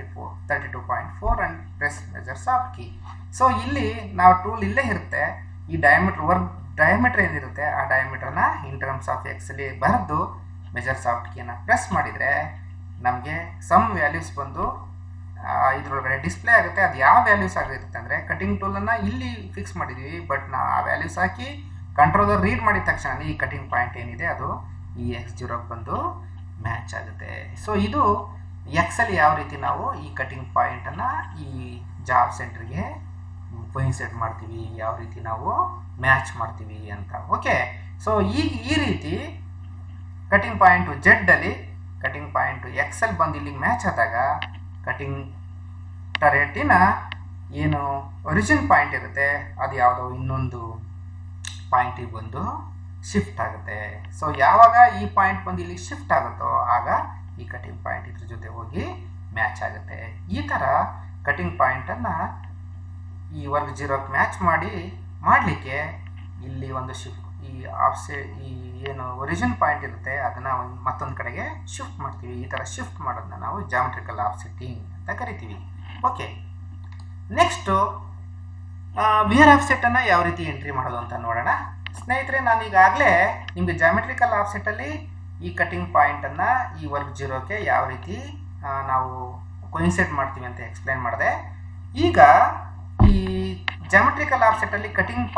X32.4 and press measure soft key. So ಇಲ್ಲಿ ನಾವು ಟೂಲ್ ಇಲ್ಲೇ ಇರುತ್ತೆ. ಈ ಡಯಾಮೀಟರ್ ಏನಿರುತ್ತೆ ಆ ಡಯಾಮೀಟರ್ನ ಇನ್ ಟರ್ಮ್ಸ್ ಆಫ್ ಎಕ್ಸಲ್ಲಿ ಬರೆದು ಮೆಜರ್ ಸಾಫ್ಟ್ ಕೀಯನ್ನು ಪ್ರೆಸ್ ಮಾಡಿದರೆ ನಮಗೆ ಸಮ್ ವ್ಯಾಲ್ಯೂಸ್ ಬಂದು ಇದರೊಳಗಡೆ ಡಿಸ್ಪ್ಲೇ ಆಗುತ್ತೆ. ಅದು ಯಾವ ವ್ಯಾಲ್ಯೂಸ್ ಆಗಿರುತ್ತೆ ಅಂದರೆ ಕಟಿಂಗ್ ಟೂಲನ್ನು ಇಲ್ಲಿ ಫಿಕ್ಸ್ ಮಾಡಿದ್ದೀವಿ, ಬಟ್ ನಾವು ಆ ವ್ಯಾಲ್ಯೂಸ್ ಹಾಕಿ ಕಂಟ್ರೋಲರ್ ರೀಡ್ ಮಾಡಿದ ತಕ್ಷಣ ಈ ಕಟಿಂಗ್ ಪಾಯಿಂಟ್ ಏನಿದೆ ಅದು ಈ X0 ಬಂದು ಮ್ಯಾಚ್ ಆಗುತ್ತೆ. ಸೊ ಇದು ಎಕ್ಸಲ್ಲಿ ಯಾವ ರೀತಿ ನಾವು ಈ ಕಟಿಂಗ್ ಪಾಯಿಂಟನ್ನು ಈ ಜಾಬ್ ಸೆಂಟ್ರಿಗೆ ಸೆಟ್ ಮಾಡ್ತೀವಿ, ಯಾವ ರೀತಿ ನಾವು ಮ್ಯಾಚ್ ಮಾಡ್ತೀವಿ ಅಂತ. ಓಕೆ, ಸೊ ಈಗ ಈ ರೀತಿ ಕಟಿಂಗ್ ಪಾಯಿಂಟು ಜೆಡ್ಡಲ್ಲಿ ಕಟಿಂಗ್ ಪಾಯಿಂಟು ಎಕ್ಸಲ್ಲಿ ಬಂದು ಇಲ್ಲಿಗೆ ಮ್ಯಾಚ್ ಆದಾಗ ಕಟಿಂಗ್ ಟರೇಟಿನ ಏನು ಒರಿಜಿನ್ ಪಾಯಿಂಟ್ ಇರುತ್ತೆ ಅದು ಯಾವುದೋ ಇನ್ನೊಂದು ಪಾಯಿಂಟಿಗೆ ಬಂದು ಶಿಫ್ಟ್ ಆಗುತ್ತೆ. ಸೊ ಯಾವಾಗ ಈ ಪಾಯಿಂಟ್ ಬಂದು ಇಲ್ಲಿ ಶಿಫ್ಟ್ ಆಗುತ್ತೋ ಆಗ ಈ ಕಟಿಂಗ್ ಪಾಯಿಂಟ್ ಇದ್ರ ಜೊತೆ ಹೋಗಿ ಮ್ಯಾಚ್ ಆಗುತ್ತೆ. ಈ ಥರ ಕಟಿಂಗ್ ಪಾಯಿಂಟನ್ನು ಈ ವರ್ಕ್ 0ಕ್ಕೆ ಮ್ಯಾಚ್ ಮಾಡಲಿಕ್ಕೆ ಇಲ್ಲಿ ಒಂದು ಶಿಫ್ಟ್ ಈ ಈ ಏನು ಒರಿಜಿನ್ ಪಾಯಿಂಟ್ ಇರುತ್ತೆ ಅದನ್ನು ಮತ್ತೊಂದು ಕಡೆಗೆ ಶಿಫ್ಟ್ ಮಾಡ್ತೀವಿ. ಈ ಥರ ಶಿಫ್ಟ್ ಮಾಡೋದನ್ನ ನಾವು ಜಾಮೆಟ್ರಿಕಲ್ ಆಫ್ಸೆಟ್ಟಿಂಗ್ ಅಂತ ಕರಿತೀವಿ. ಓಕೆ, ನೆಕ್ಸ್ಟು ವಿಯರ್ ಆಫ್ಸೆಟನ್ನು ಯಾವ ರೀತಿ ಎಂಟ್ರಿ ಮಾಡೋದು ಅಂತ ನೋಡೋಣ. ಸ್ನೇಹಿತರೆ, ನಾನು ಈಗಾಗಲೇ ನಿಮಗೆ ಜಾಮೆಟ್ರಿಕಲ್ ಆಫ್ಸೆಟಲ್ಲಿ ಈ ಕಟಿಂಗ್ ಪಾಯಿಂಟನ್ನು ಈ ವರ್ಕ್ 0ಕ್ಕೆ ಯಾವ ರೀತಿ ನಾವು ಕೊಯಿನ್ಸೈಡ್ ಮಾಡ್ತೀವಿ ಅಂತ ಎಕ್ಸ್ಪ್ಲೈನ್ ಮಾಡಿದೆ. ಈಗ ಈ ಜಾಮೆಟ್ರಿಕಲ್ ಆಫ್ಸೆಟಲ್ಲಿ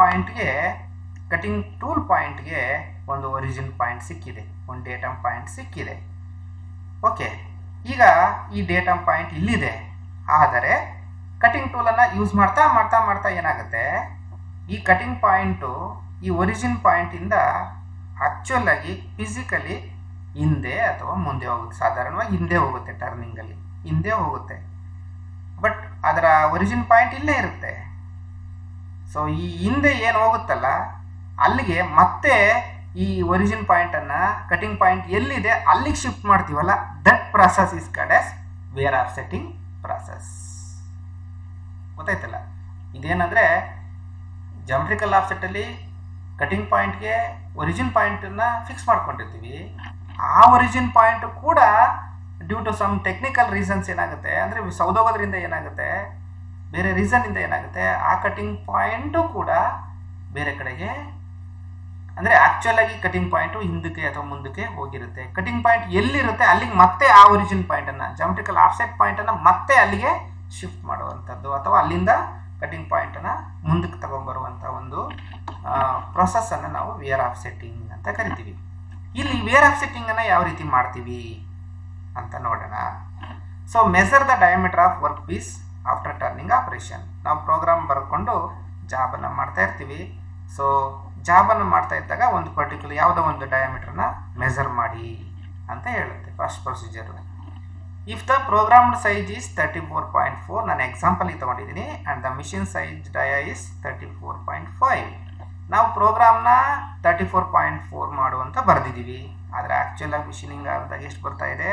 ಕಟಿಂಗ್ ಟೂಲ್ ಪಾಯಿಂಟ್ಗೆ ಒಂದು ಒರಿಜಿನ್ ಪಾಯಿಂಟ್ ಸಿಕ್ಕಿದೆ, ಒಂದು ಡೇಟಮ್ ಪಾಯಿಂಟ್ ಸಿಕ್ಕಿದೆ. ಓಕೆ, ಈಗ ಈ ಡೇಟಮ್ ಪಾಯಿಂಟ್ ಇಲ್ಲಿದೆ. ಆದರೆ ಕಟಿಂಗ್ ಟೂಲನ್ನು ಯೂಸ್ ಮಾಡ್ತಾ ಮಾಡ್ತಾ ಮಾಡ್ತಾ ಏನಾಗುತ್ತೆ, ಈ ಕಟಿಂಗ್ ಪಾಯಿಂಟು ಈ ಒರಿಜಿನ್ ಪಾಯಿಂಟಿಂದ ಆಕ್ಚುಲ್ ಆಗಿ ಫಿಸಿಕಲಿ ಹಿಂದೆ ಅಥವಾ ಮುಂದೆ ಹೋಗುತ್ತೆ. ಸಾಧಾರಣವಾಗಿ ಹಿಂದೆ ಹೋಗುತ್ತೆ, ಟರ್ನಿಂಗಲ್ಲಿ ಹಿಂದೆ ಹೋಗುತ್ತೆ. ಬಟ್ ಅದರ ಒರಿಜಿನ್ ಪಾಯಿಂಟ್ ಇಲ್ಲೇ ಇರುತ್ತೆ. ಸೊ ಈ ಹಿಂದೆ ಏನು ಹೋಗುತ್ತಲ್ಲ ಅಲ್ಲಿಗೆ ಮತ್ತೆ ಈ ಒರಿಜಿನ್ ಪಾಯಿಂಟನ್ನು ಕಟಿಂಗ್ ಪಾಯಿಂಟ್ ಎಲ್ಲಿದೆ ಅಲ್ಲಿಗೆ ಶಿಫ್ಟ್ ಮಾಡ್ತೀವಲ್ಲ, that process is called as wear offsetting process. ಗೊತ್ತಾಯ್ತಲ್ಲ? ಇದೇನಂದರೆ ಜಾಮೆಟ್ರಿಕಲ್ ಆಫ್ಸೆಟ್ಟಲ್ಲಿ ಕಟಿಂಗ್ ಪಾಯಿಂಟ್ಗೆ ಒರಿಜಿನ್ ಪಾಯಿಂಟನ್ನು ಫಿಕ್ಸ್ ಮಾಡ್ಕೊಂಡಿರ್ತೀವಿ. ಆ ಒರಿಜಿನ್ ಪಾಯಿಂಟ್ ಕೂಡ due to some technical reasons ಏನಾಗುತ್ತೆ ಅಂದರೆ ಸೌದೋಗೋದ್ರಿಂದ ಏನಾಗುತ್ತೆ, ಬೇರೆ ರೀಸನ್ನಿಂದ ಏನಾಗುತ್ತೆ, ಆ ಕಟಿಂಗ್ ಪಾಯಿಂಟು ಕೂಡ ಬೇರೆ ಕಡೆಗೆ ಅಂದರೆ ಆ್ಯಕ್ಚುಲ್ ಆಗಿ ಕಟಿಂಗ್ ಪಾಯಿಂಟು ಹಿಂದಕ್ಕೆ ಅಥವಾ ಮುಂದಕ್ಕೆ ಹೋಗಿರುತ್ತೆ. ಕಟಿಂಗ್ ಪಾಯಿಂಟ್ ಎಲ್ಲಿರುತ್ತೆ ಅಲ್ಲಿಗೆ ಮತ್ತೆ ಆ ಒರಿಜಿನ್ ಪಾಯಿಂಟನ್ನು, ಜಾಮೆಟ್ರಿಕಲ್ ಆಫ್ಸೆಟ್ ಪಾಯಿಂಟನ್ನು ಮತ್ತೆ ಅಲ್ಲಿಗೆ ಶಿಫ್ಟ್ ಮಾಡುವಂಥದ್ದು ಅಥವಾ ಅಲ್ಲಿಂದ ಕಟಿಂಗ್ ಪಾಯಿಂಟನ್ನು ಮುಂದಕ್ಕೆ ತಗೊಂಡ್ಬರುವಂಥ ಒಂದು ಪ್ರೊಸೆಸ್ಸನ್ನು ನಾವು ವೇರ್ ಆಫ್ಸೆಟ್ಟಿಂಗ್ ಅಂತ ಕರಿತೀವಿ. ಇಲ್ಲಿ ವೇರ್ ಆಫ್ಸೆಟ್ಟಿಂಗನ್ನು ಯಾವ ರೀತಿ ಮಾಡ್ತೀವಿ ಅಂತ ನೋಡೋಣ. So measure the diameter of work piece after turning operation. ನಾವು ಪ್ರೋಗ್ರಾಮ್ ಬರ್ಕೊಂಡು ಜಾಬನ್ನು ಮಾಡ್ತಾ ಇರ್ತೀವಿ. ಸೊ ಜಾಬನ್ನು ಮಾಡ್ತಾ ಇದ್ದಾಗ ಒಂದು ಪರ್ಟಿಕ್ಯುಲರ್ ಯಾವುದೋ ಒಂದು ಡಯಾಮೀಟರ್ನ ಮೆಸರ್ ಮಾಡಿ ಅಂತ ಹೇಳುತ್ತೆ first procedure. If the programmed size is 34.4, ನಾನು ಎಕ್ಸಾಂಪಲ್ಗೆ ತೊಗೊಂಡಿದ್ದೀನಿ, and the machine size dia is 34.5. ನಾವು ಪ್ರೋಗ್ರಾಮ್ನ 34.4 ಮಾಡುವಂತ ಬರೆದಿದ್ದೀವಿ. ಆದರೆ ಆ್ಯಕ್ಚುಲಾಗಿ ಮಿಷಿನಿಂಗ್ ಆದಾಗ ಎಷ್ಟು ಬರ್ತಾ ಇದೆ,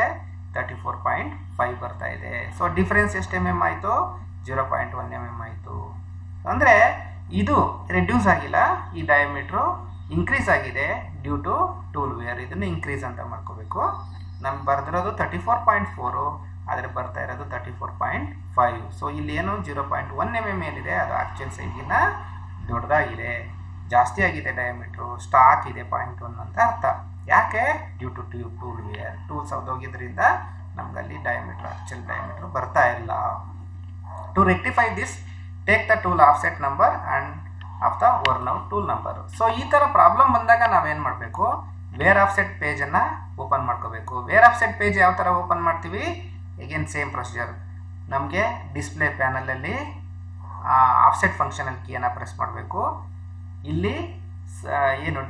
34.5 ಬರ್ತಾ ಇದೆ. ಸೊ ಡಿಫ್ರೆನ್ಸ್ ಎಷ್ಟು mm ಆಯಿತು, 0.1 mm ಆಯಿತು. ಅಂದರೆ ಇದು ರೆಡ್ಯೂಸ್ ಆಗಿಲ್ಲ, ಈ ಡಯಾಮೀಟ್ರು ಇನ್ಕ್ರೀಸ್ ಆಗಿದೆ ಡ್ಯೂ ಟು ಟೂಲ್ ವೇರ್. ಇದನ್ನು ಇನ್ಕ್ರೀಸ್ ಅಂತ ಮಾಡ್ಕೋಬೇಕು. ನಮ್ಗೆ ಬರೆದಿರೋದು 34.4, ಆದರೆ ಬರ್ತಾ ಇರೋದು 34.5. ಸೊ ಇಲ್ಲಿ ಏನು 0.1 mm ಏನಿದೆ ಅದು ಆ್ಯಕ್ಚುಯಲ್ ಸೈಜ್ಗಿನ್ನ ದೊಡ್ಡದಾಗಿದೆ, ಜಾಸ್ತಿ ಆಗಿದೆ ಡಯಾಮೀಟ್ರು, ಸ್ಟಾಕ್ ಇದೆ 0.1 ಅಂತ ಅರ್ಥ. ಯಾಕೆ? Due to tool wear. Tools ಹೋಗಿದ್ರಿಂದ ನಮಗಲ್ಲಿ ಆ್ಯಕ್ಚುಯಲ್ ಡಯಾಮೀಟ್ರು ಬರ್ತಾ ಇಲ್ಲ. To rectify this, take the tool offset number and of the worn out tool number. So ಈ ಥರ ಪ್ರಾಬ್ಲಮ್ ಬಂದಾಗ ನಾವೇನು ಮಾಡಬೇಕು, ವೇರ್ ಆಫ್ಸೆಟ್ ಪೇಜನ್ನು ಓಪನ್ ಮಾಡ್ಕೋಬೇಕು. ವೇರ್ ಆಫ್ಸೆಟ್ ಪೇಜ್ ಯಾವ ಥರ ಓಪನ್ ಮಾಡ್ತೀವಿ, ಈಗೇನು ಸೇಮ್ ಪ್ರೊಸೀಜರ್. ನಮಗೆ ಡಿಸ್ಪ್ಲೇ ಪ್ಯಾನಲಲ್ಲಿ ಆಫ್ಸೆಟ್ ಫಂಕ್ಷನಲ್ ಕೀಯನ್ನು ಪ್ರೆಸ್ ಮಾಡಬೇಕು. ಇಲ್ಲಿ ಏನು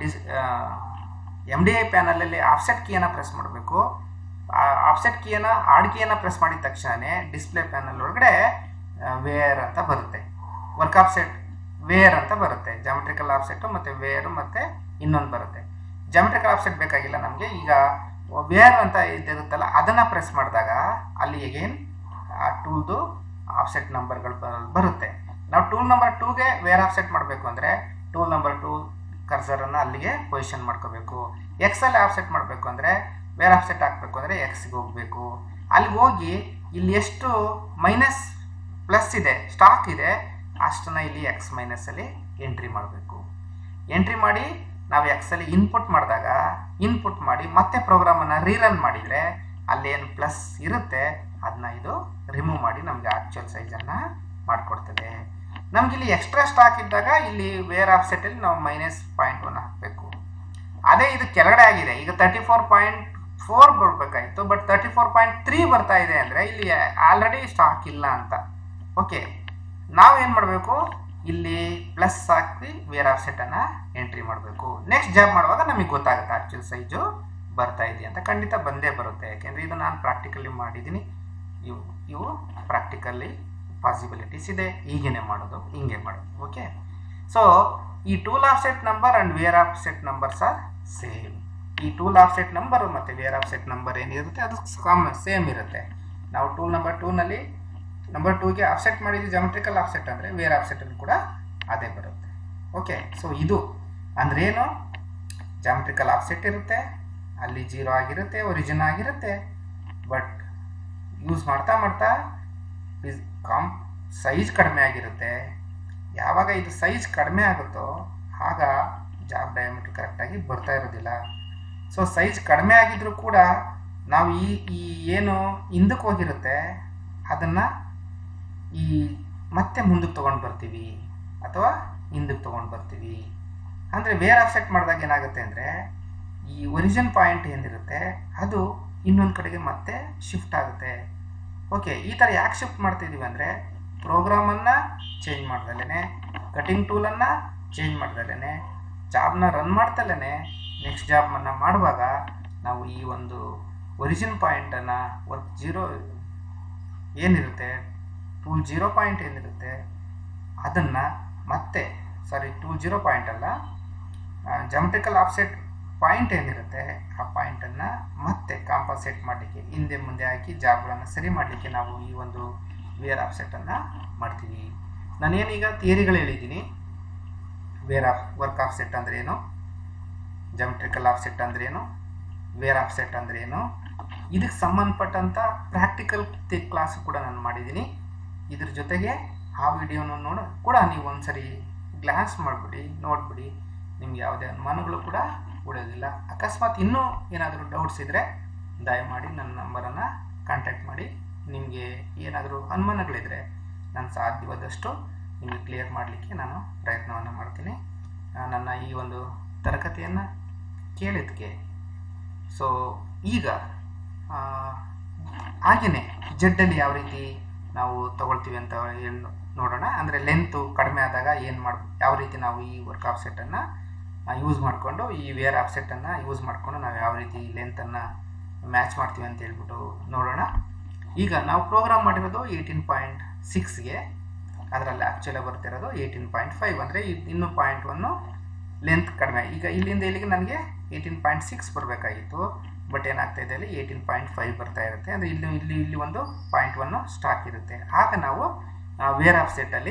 MDI ಪ್ಯಾನಲಲ್ಲಿ ಆಫ್ಸೆಟ್ ಕೀಯನ್ನು ಪ್ರೆಸ್ ಮಾಡಬೇಕು. ಆಫ್ಸೆಟ್ ಕೀಯನ್ನು ಆಡ್ ಕೀಯನ್ನು ಪ್ರೆಸ್ ಮಾಡಿದ ತಕ್ಷಣವೇ ಡಿಸ್ಪ್ಲೇ ಪ್ಯಾನಲ್ ಒಳಗಡೆ ವೇರ್ ಅಂತ ಬರುತ್ತೆ, ವರ್ಕ್ ಆಫ್ಸೆಟ್ ವೇರ್ ಅಂತ ಬರುತ್ತೆ. ಜಾಮೆಟ್ರಿಕಲ್ ಆಫ್ಸೆಟ್ಟು ಮತ್ತು ವೇರು ಮತ್ತು ಇನ್ನೊಂದು ಬರುತ್ತೆ. ಜಾಮೆಟ್ರಿಕಲ್ ಆಫ್ಸೆಟ್ ಬೇಕಾಗಿಲ್ಲ ನಮಗೆ. ಈಗ ವೇರ್ ಅಂತ ಇದಿರುತ್ತಲ್ಲ ಅದನ್ನು ಪ್ರೆಸ್ ಮಾಡಿದಾಗ ಅಲ್ಲಿ ಎಗೇನ್ ಆ ಟೂಲ್ದು ಆಫ್ಸೆಟ್ ನಂಬರ್ಗಳು ಬರುತ್ತೆ. ನಾವು ಟೂಲ್ ನಂಬರ್ 2ಗೆ ವೇರ್ ಆಫ್ಸೆಟ್ ಮಾಡಬೇಕು ಅಂದರೆ ಟೂಲ್ ನಂಬರ್ 2 ಕರ್ಸರನ್ನು ಅಲ್ಲಿಗೆ ಪೊಸಿಷನ್ ಮಾಡ್ಕೋಬೇಕು. ಎಕ್ಸಲ್ಲಿ ಆಫ್ಸೆಟ್ ಮಾಡಬೇಕು ಅಂದರೆ ವೇರ್ ಆಫ್ಸೆಟ್ ಹಾಕಬೇಕು ಅಂದರೆ ಎಕ್ಸ್ಗೆ ಹೋಗಬೇಕು. ಅಲ್ಲಿಗೆ ಹೋಗಿ ಇಲ್ಲಿ ಎಷ್ಟು ಮೈನಸ್ ಪ್ಲಸ್ ಇದೆ, ಸ್ಟಾಕ್ ಇದೆ, ಅಷ್ಟನ್ನು ಇಲ್ಲಿ ಎಕ್ಸ್ ಮೈನಸಲ್ಲಿ ಎಂಟ್ರಿ ಮಾಡಬೇಕು. ಎಂಟ್ರಿ ಮಾಡಿ ನಾವು ಎಕ್ಸಲ್ಲಿ ಇನ್ಪುಟ್ ಮಾಡಿ ಮತ್ತೆ ಪ್ರೋಗ್ರಾಮನ್ನು ರೀರನ್ ಮಾಡಿದರೆ ಅಲ್ಲೇನು ಪ್ಲಸ್ ಇರುತ್ತೆ ಅದನ್ನ ಇದು ರಿಮೂವ್ ಮಾಡಿ ನಮಗೆ ಆ್ಯಕ್ಚುಯಲ್ ಸೈಜನ್ನು ಮಾಡಿಕೊಡ್ತದೆ. ನಮಗಿಲ್ಲಿ ಎಕ್ಸ್ಟ್ರಾ ಸ್ಟಾಕ್ ಇದ್ದಾಗ ಇಲ್ಲಿ ವೇರ್ ಆಫ್ಸೆಟಲ್ಲಿ ನಾವು -0.1 ಹಾಕಬೇಕು. ಅದೇ ಇದು ಕೆಳಗಡೆ ಆಗಿದೆ, ಈಗ 34.4 ಬರಬೇಕಾಯಿತು, ಬಟ್ 34.3 ಬರ್ತಾ ಇದೆ ಅಂದರೆ ಇಲ್ಲಿ ಆಲ್ರೆಡಿ ಸ್ಟಾಕ್ ಇಲ್ಲ ಅಂತ. ಓಕೆ, ನಾವೇನು ಮಾಡಬೇಕು, ಇಲ್ಲಿ ಪ್ಲಸ್ ಹಾಕಿ ವೇರ್ ಆಫ್ಸೆಟನ್ನು ಎಂಟ್ರಿ ಮಾಡಬೇಕು. ನೆಕ್ಸ್ಟ್ ಜಾಬ್ ಮಾಡುವಾಗ ನಮಗೆ ಗೊತ್ತಾಗುತ್ತೆ ಆ್ಯಕ್ಚುಯಲ್ ಸೈಜು ಬರ್ತಾ ಇದೆ ಅಂತ. ಖಂಡಿತ ಬಂದೇ ಬರುತ್ತೆ, ಯಾಕೆಂದರೆ ಇದು ನಾನು ಪ್ರಾಕ್ಟಿಕಲಿ ಮಾಡಿದ್ದೀನಿ. ಇವು ಪ್ರಾಕ್ಟಿಕಲ್ಲಿ ಪಾಸಿಬಿಲಿಟೀಸ್ ಇದೆ, ಹೀಗೇ ಮಾಡೋದು, ಹಿಂಗೆ ಮಾಡೋದು. ಓಕೆ, ಸೊ ಈ tool offset number and wear offset numbers are same. ಈ ಟೂಲ್ ಆಫ್ಸೆಟ್ ನಂಬರು ಮತ್ತು ವೇರ್ ಆಫ್ಸೆಟ್ ನಂಬರ್ ಏನಿರುತ್ತೆ ಅದು ಸೇಮ್ ಇರುತ್ತೆ. ನಾವು ಟೂಲ್ ನಂಬರ್ 2ನಲ್ಲಿ ನಂಬರ್ 2ಗೆ ಆಫ್ಸೆಟ್ ಮಾಡಿದ್ವಿ ಜಾಮೆಟ್ರಿಕಲ್ ಆಫ್ಸೆಟ್ ಅಂದರೆ ವೇರ್ ಆಫ್ಸೆಟಲ್ಲಿ ಕೂಡ ಅದೇ ಬರುತ್ತೆ. ಓಕೆ, ಸೊ ಇದು ಅಂದ್ರೆ ಏನು, ಜಾಮೆಟ್ರಿಕಲ್ ಆಫ್ಸೆಟ್ ಇರುತ್ತೆ, ಅಲ್ಲಿ 0 ಆಗಿರುತ್ತೆ, ಒರಿಜಿನ್ ಆಗಿರುತ್ತೆ. ಬಟ್ ಯೂಸ್ ಮಾಡ್ತಾ ಸೈಜ್ ಕಡಿಮೆ ಆಗಿರುತ್ತೆ. ಯಾವಾಗ ಇದು ಸೈಜ್ ಕಡಿಮೆ ಆಗುತ್ತೋ ಆಗ ಜಾಬ್ ಡಯಾಮೀಟರ್ ಕರೆಕ್ಟಾಗಿ ಬರ್ತಾ ಇರೋದಿಲ್ಲ. ಸೊ ಸೈಜ್ ಕಡಿಮೆ ಆಗಿದ್ರೂ ಕೂಡ ನಾವು ಈ ಏನು ಹಿಂದಕ್ಕೆ ಹೋಗಿರುತ್ತೆ ಅದನ್ನು ಮತ್ತೆ ಮುಂದಕ್ಕೆ ತೊಗೊಂಡು ಬರ್ತೀವಿ. ಅಥವಾ ಹಿಂದಕ್ಕೆ ತೊಗೊಂಡು ಬರ್ತೀವಿ. ಅಂದರೆ ವೇರ್ ಆಫ್ಸೆಟ್ ಮಾಡಿದಾಗ ಏನಾಗುತ್ತೆ ಅಂದರೆ ಈ ಒರಿಜಿನ್ ಪಾಯಿಂಟ್ ಏನಿರುತ್ತೆ ಅದು ಇನ್ನೊಂದು ಕಡೆಗೆ ಮತ್ತೆ ಶಿಫ್ಟ್ ಆಗುತ್ತೆ. ಓಕೆ, ಈ ಥರ ಯಾಕೆ ಶಿಫ್ಟ್ ಮಾಡ್ತಿದ್ದೀವಿ ಅಂದರೆ ಪ್ರೋಗ್ರಾಮನ್ನು ಚೇಂಜ್ ಮಾಡ್ದಲೇ, ಕಟಿಂಗ್ ಟೂಲನ್ನು ಚೇಂಜ್ ಮಾಡ್ದಲೇ, ಜಾಬ್ನ ರನ್ ಮಾಡ್ತಲೇ ನೆಕ್ಸ್ಟ್ ಜಾಬನ್ನು ಮಾಡುವಾಗ ನಾವು ಈ ಒಂದು ಒರಿಜಿನ್ ಪಾಯಿಂಟನ್ನು ವರ್ಕ್ 0 ಏನಿರುತ್ತೆ, ಟೂಲ್ 0 ಪಾಯಿಂಟ್ ಏನಿರುತ್ತೆ ಅದನ್ನು ಮತ್ತೆ ಟೂಲ್ 0 ಪಾಯಿಂಟ್ ಅಲ್ಲ, ಜಾಮೆಟ್ರಿಕಲ್ ಆಫ್ಸೆಟ್ ಪಾಯಿಂಟ್ ಏನಿರುತ್ತೆ ಆ ಪಾಯಿಂಟನ್ನು ಮತ್ತೆ ಕಾಂಪನ್ಸೇಟ್ ಮಾಡಲಿಕ್ಕೆ ಹಿಂದೆ ಮುಂದೆ ಹಾಕಿ ಜಾಬ್ಗಳನ್ನು ಸರಿ ಮಾಡಲಿಕ್ಕೆ ನಾವು ಈ ಒಂದು ವೇರ್ ಆಫ್ಸೆಟನ್ನು ಮಾಡ್ತೀವಿ. ನಾನೇನೀಗ ಥಿಯರಿಗಳು ಹೇಳಿದ್ದೀನಿ. ವರ್ಕ್ ಆಫ್ಸೆಟ್ ಅಂದ್ರೇನು, ಜಾಮೆಟ್ರಿಕಲ್ ಆಫ್ಸೆಟ್ ಅಂದ್ರೇನು, ವೇರ್ ಆಫ್ಸೆಟ್ ಅಂದ್ರೇನು, ಇದಕ್ಕೆ ಸಂಬಂಧಪಟ್ಟಂಥ ಪ್ರಾಕ್ಟಿಕಲ್ ಕ್ಲಾಸ್ ಕೂಡ ನಾನು ಮಾಡಿದ್ದೀನಿ. ಇದ್ರ ಜೊತೆಗೆ ಆ ವಿಡಿಯೋನ ಕೂಡ ನೀವು ಒಂದ್ಸರಿ ಗ್ಲಾನ್ಸ್ ಮಾಡಿಬಿಡಿ, ನೋಡಿಬಿಡಿ. ನಿಮ್ಗೆ ಯಾವುದೇ ಅನುಮಾನಗಳು ಕೂಡ ಉಳಿಯೋದಿಲ್ಲ. ಅಕಸ್ಮಾತ್ ಇನ್ನೂ ಏನಾದರೂ ಡೌಟ್ಸ್ ಇದ್ದರೆ ದಯಮಾಡಿ ನನ್ನ ನಂಬರನ್ನು ಕಾಂಟ್ಯಾಕ್ಟ್ ಮಾಡಿ. ನಿಮಗೆ ಏನಾದರೂ ಅನುಮಾನಗಳಿದ್ದರೆ ನಾನು ಸಾಧ್ಯವಾದಷ್ಟು ನಿಮಗೆ ಕ್ಲಿಯರ್ ಮಾಡಲಿಕ್ಕೆ ನಾನು ಪ್ರಯತ್ನವನ್ನು ಮಾಡ್ತೀನಿ. ನನ್ನ ಈ ಒಂದು ತರಗತಿಯನ್ನು ಕೇಳಿದ್ದಕ್ಕೆ ಈಗ ಹಾಗೆಯೇ ಜೆಡ್ಡಲ್ಲಿ ಯಾವ ರೀತಿ ನಾವು ತಗೊಳ್ತೀವಿ ಅಂತ ನೋಡೋಣ. ಅಂದರೆ ಲೆಂತು ಕಡಿಮೆ ಆದಾಗ ಯಾವ ರೀತಿ ನಾವು ಈ ವರ್ಕ್ ಆಫ್ಸೆಟನ್ನು ಯೂಸ್ ಮಾಡಿಕೊಂಡು, ಈ ವೇರ್ ಆಫ್ಸೆಟನ್ನು ಯೂಸ್ ಮಾಡಿಕೊಂಡು ನಾವು ಯಾವ ರೀತಿ ಲೆಂತನ್ನು ಮ್ಯಾಚ್ ಮಾಡ್ತೀವಿ ಅಂತ ಹೇಳ್ಬಿಟ್ಟು ನೋಡೋಣ. ಈಗ ನಾವು ಪ್ರೋಗ್ರಾಮ್ ಮಾಡಿರೋದು 18.6ಗೆ, ಅದರಲ್ಲಿ ಆ್ಯಕ್ಚುಲಾಗಿ ಬರ್ತಿರೋದು 18.5. ಅಂದರೆ ಇನ್ನೂ 0.1 ಲೆಂತ್ ಕಡಿಮೆ. ಈಗ ಇಲ್ಲಿಂದ ಇಲ್ಲಿಗೆ ನನಗೆ 18.6 ಬರಬೇಕಾಗಿತ್ತು, ಬಟ್ ಏನಾಗ್ತಾಯಿದೆ ಅಲ್ಲಿ 18.5 ಬರ್ತಾ ಇರುತ್ತೆ. ಅಂದರೆ ಇಲ್ಲಿ ಒಂದು 0.1 ಸ್ಟಾಕ್ ಇರುತ್ತೆ. ಆಗ ನಾವು ವೇರ್ ಆಫ್ಸೆಟಲ್ಲಿ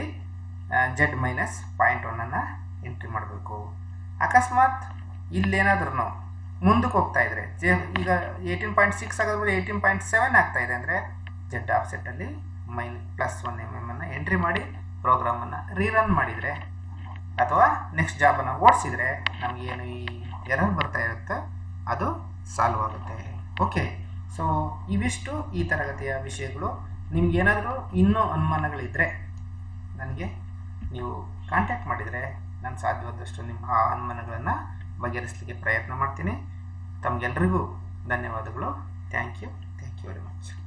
Z-0.1 ಎಂಟ್ರಿ ಮಾಡಬೇಕು. ಅಕಸ್ಮಾತ್ ಇಲ್ಲೇನಾದ್ರೂ ಮುಂದಕ್ಕೆ ಹೋಗ್ತಾ ಇದ್ರೆ ಈಗ 18.6 ಆಗೋದ್ಮೇಲೆ 18.7 ಆಗ್ತಾ ಇದೆ ಅಂದರೆ Z ಆಫ್ಸೆಟಲ್ಲಿ -1 mm ಎಂಟ್ರಿ ಮಾಡಿ ಪ್ರೋಗ್ರಾಮನ್ನು ರೀರನ್ ಮಾಡಿದರೆ ಅಥವಾ ನೆಕ್ಸ್ಟ್ ಜಾಬನ್ನು ಓಡಿಸಿದರೆ ನಮಗೇನು ಈ ಎರರ್ ಬರ್ತಾ ಇರುತ್ತೆ ಅದು ಸಾಲ್ವ್ ಆಗುತ್ತೆ. ಓಕೆ, ಇವಿಷ್ಟು ಈ ತರಗತಿಯ ವಿಷಯಗಳು. ನಿಮ್ಗೇನಾದರೂ ಇನ್ನೂ ಅನುಮಾನಗಳಿದ್ದರೆ ನನಗೆ ನೀವು ಕಾಂಟ್ಯಾಕ್ಟ್ ಮಾಡಿದರೆ ನಾನು ಸಾಧ್ಯವಾದಷ್ಟು ನಿಮ್ಮ ಆ ಅನುಮಾನಗಳನ್ನು ಬಗೆಹರಿಸಲಿಕ್ಕೆ ಪ್ರಯತ್ನ ಮಾಡ್ತೀನಿ. ತಮಗೆಲ್ಲರಿಗೂ ಧನ್ಯವಾದಗಳು. Thank you very much.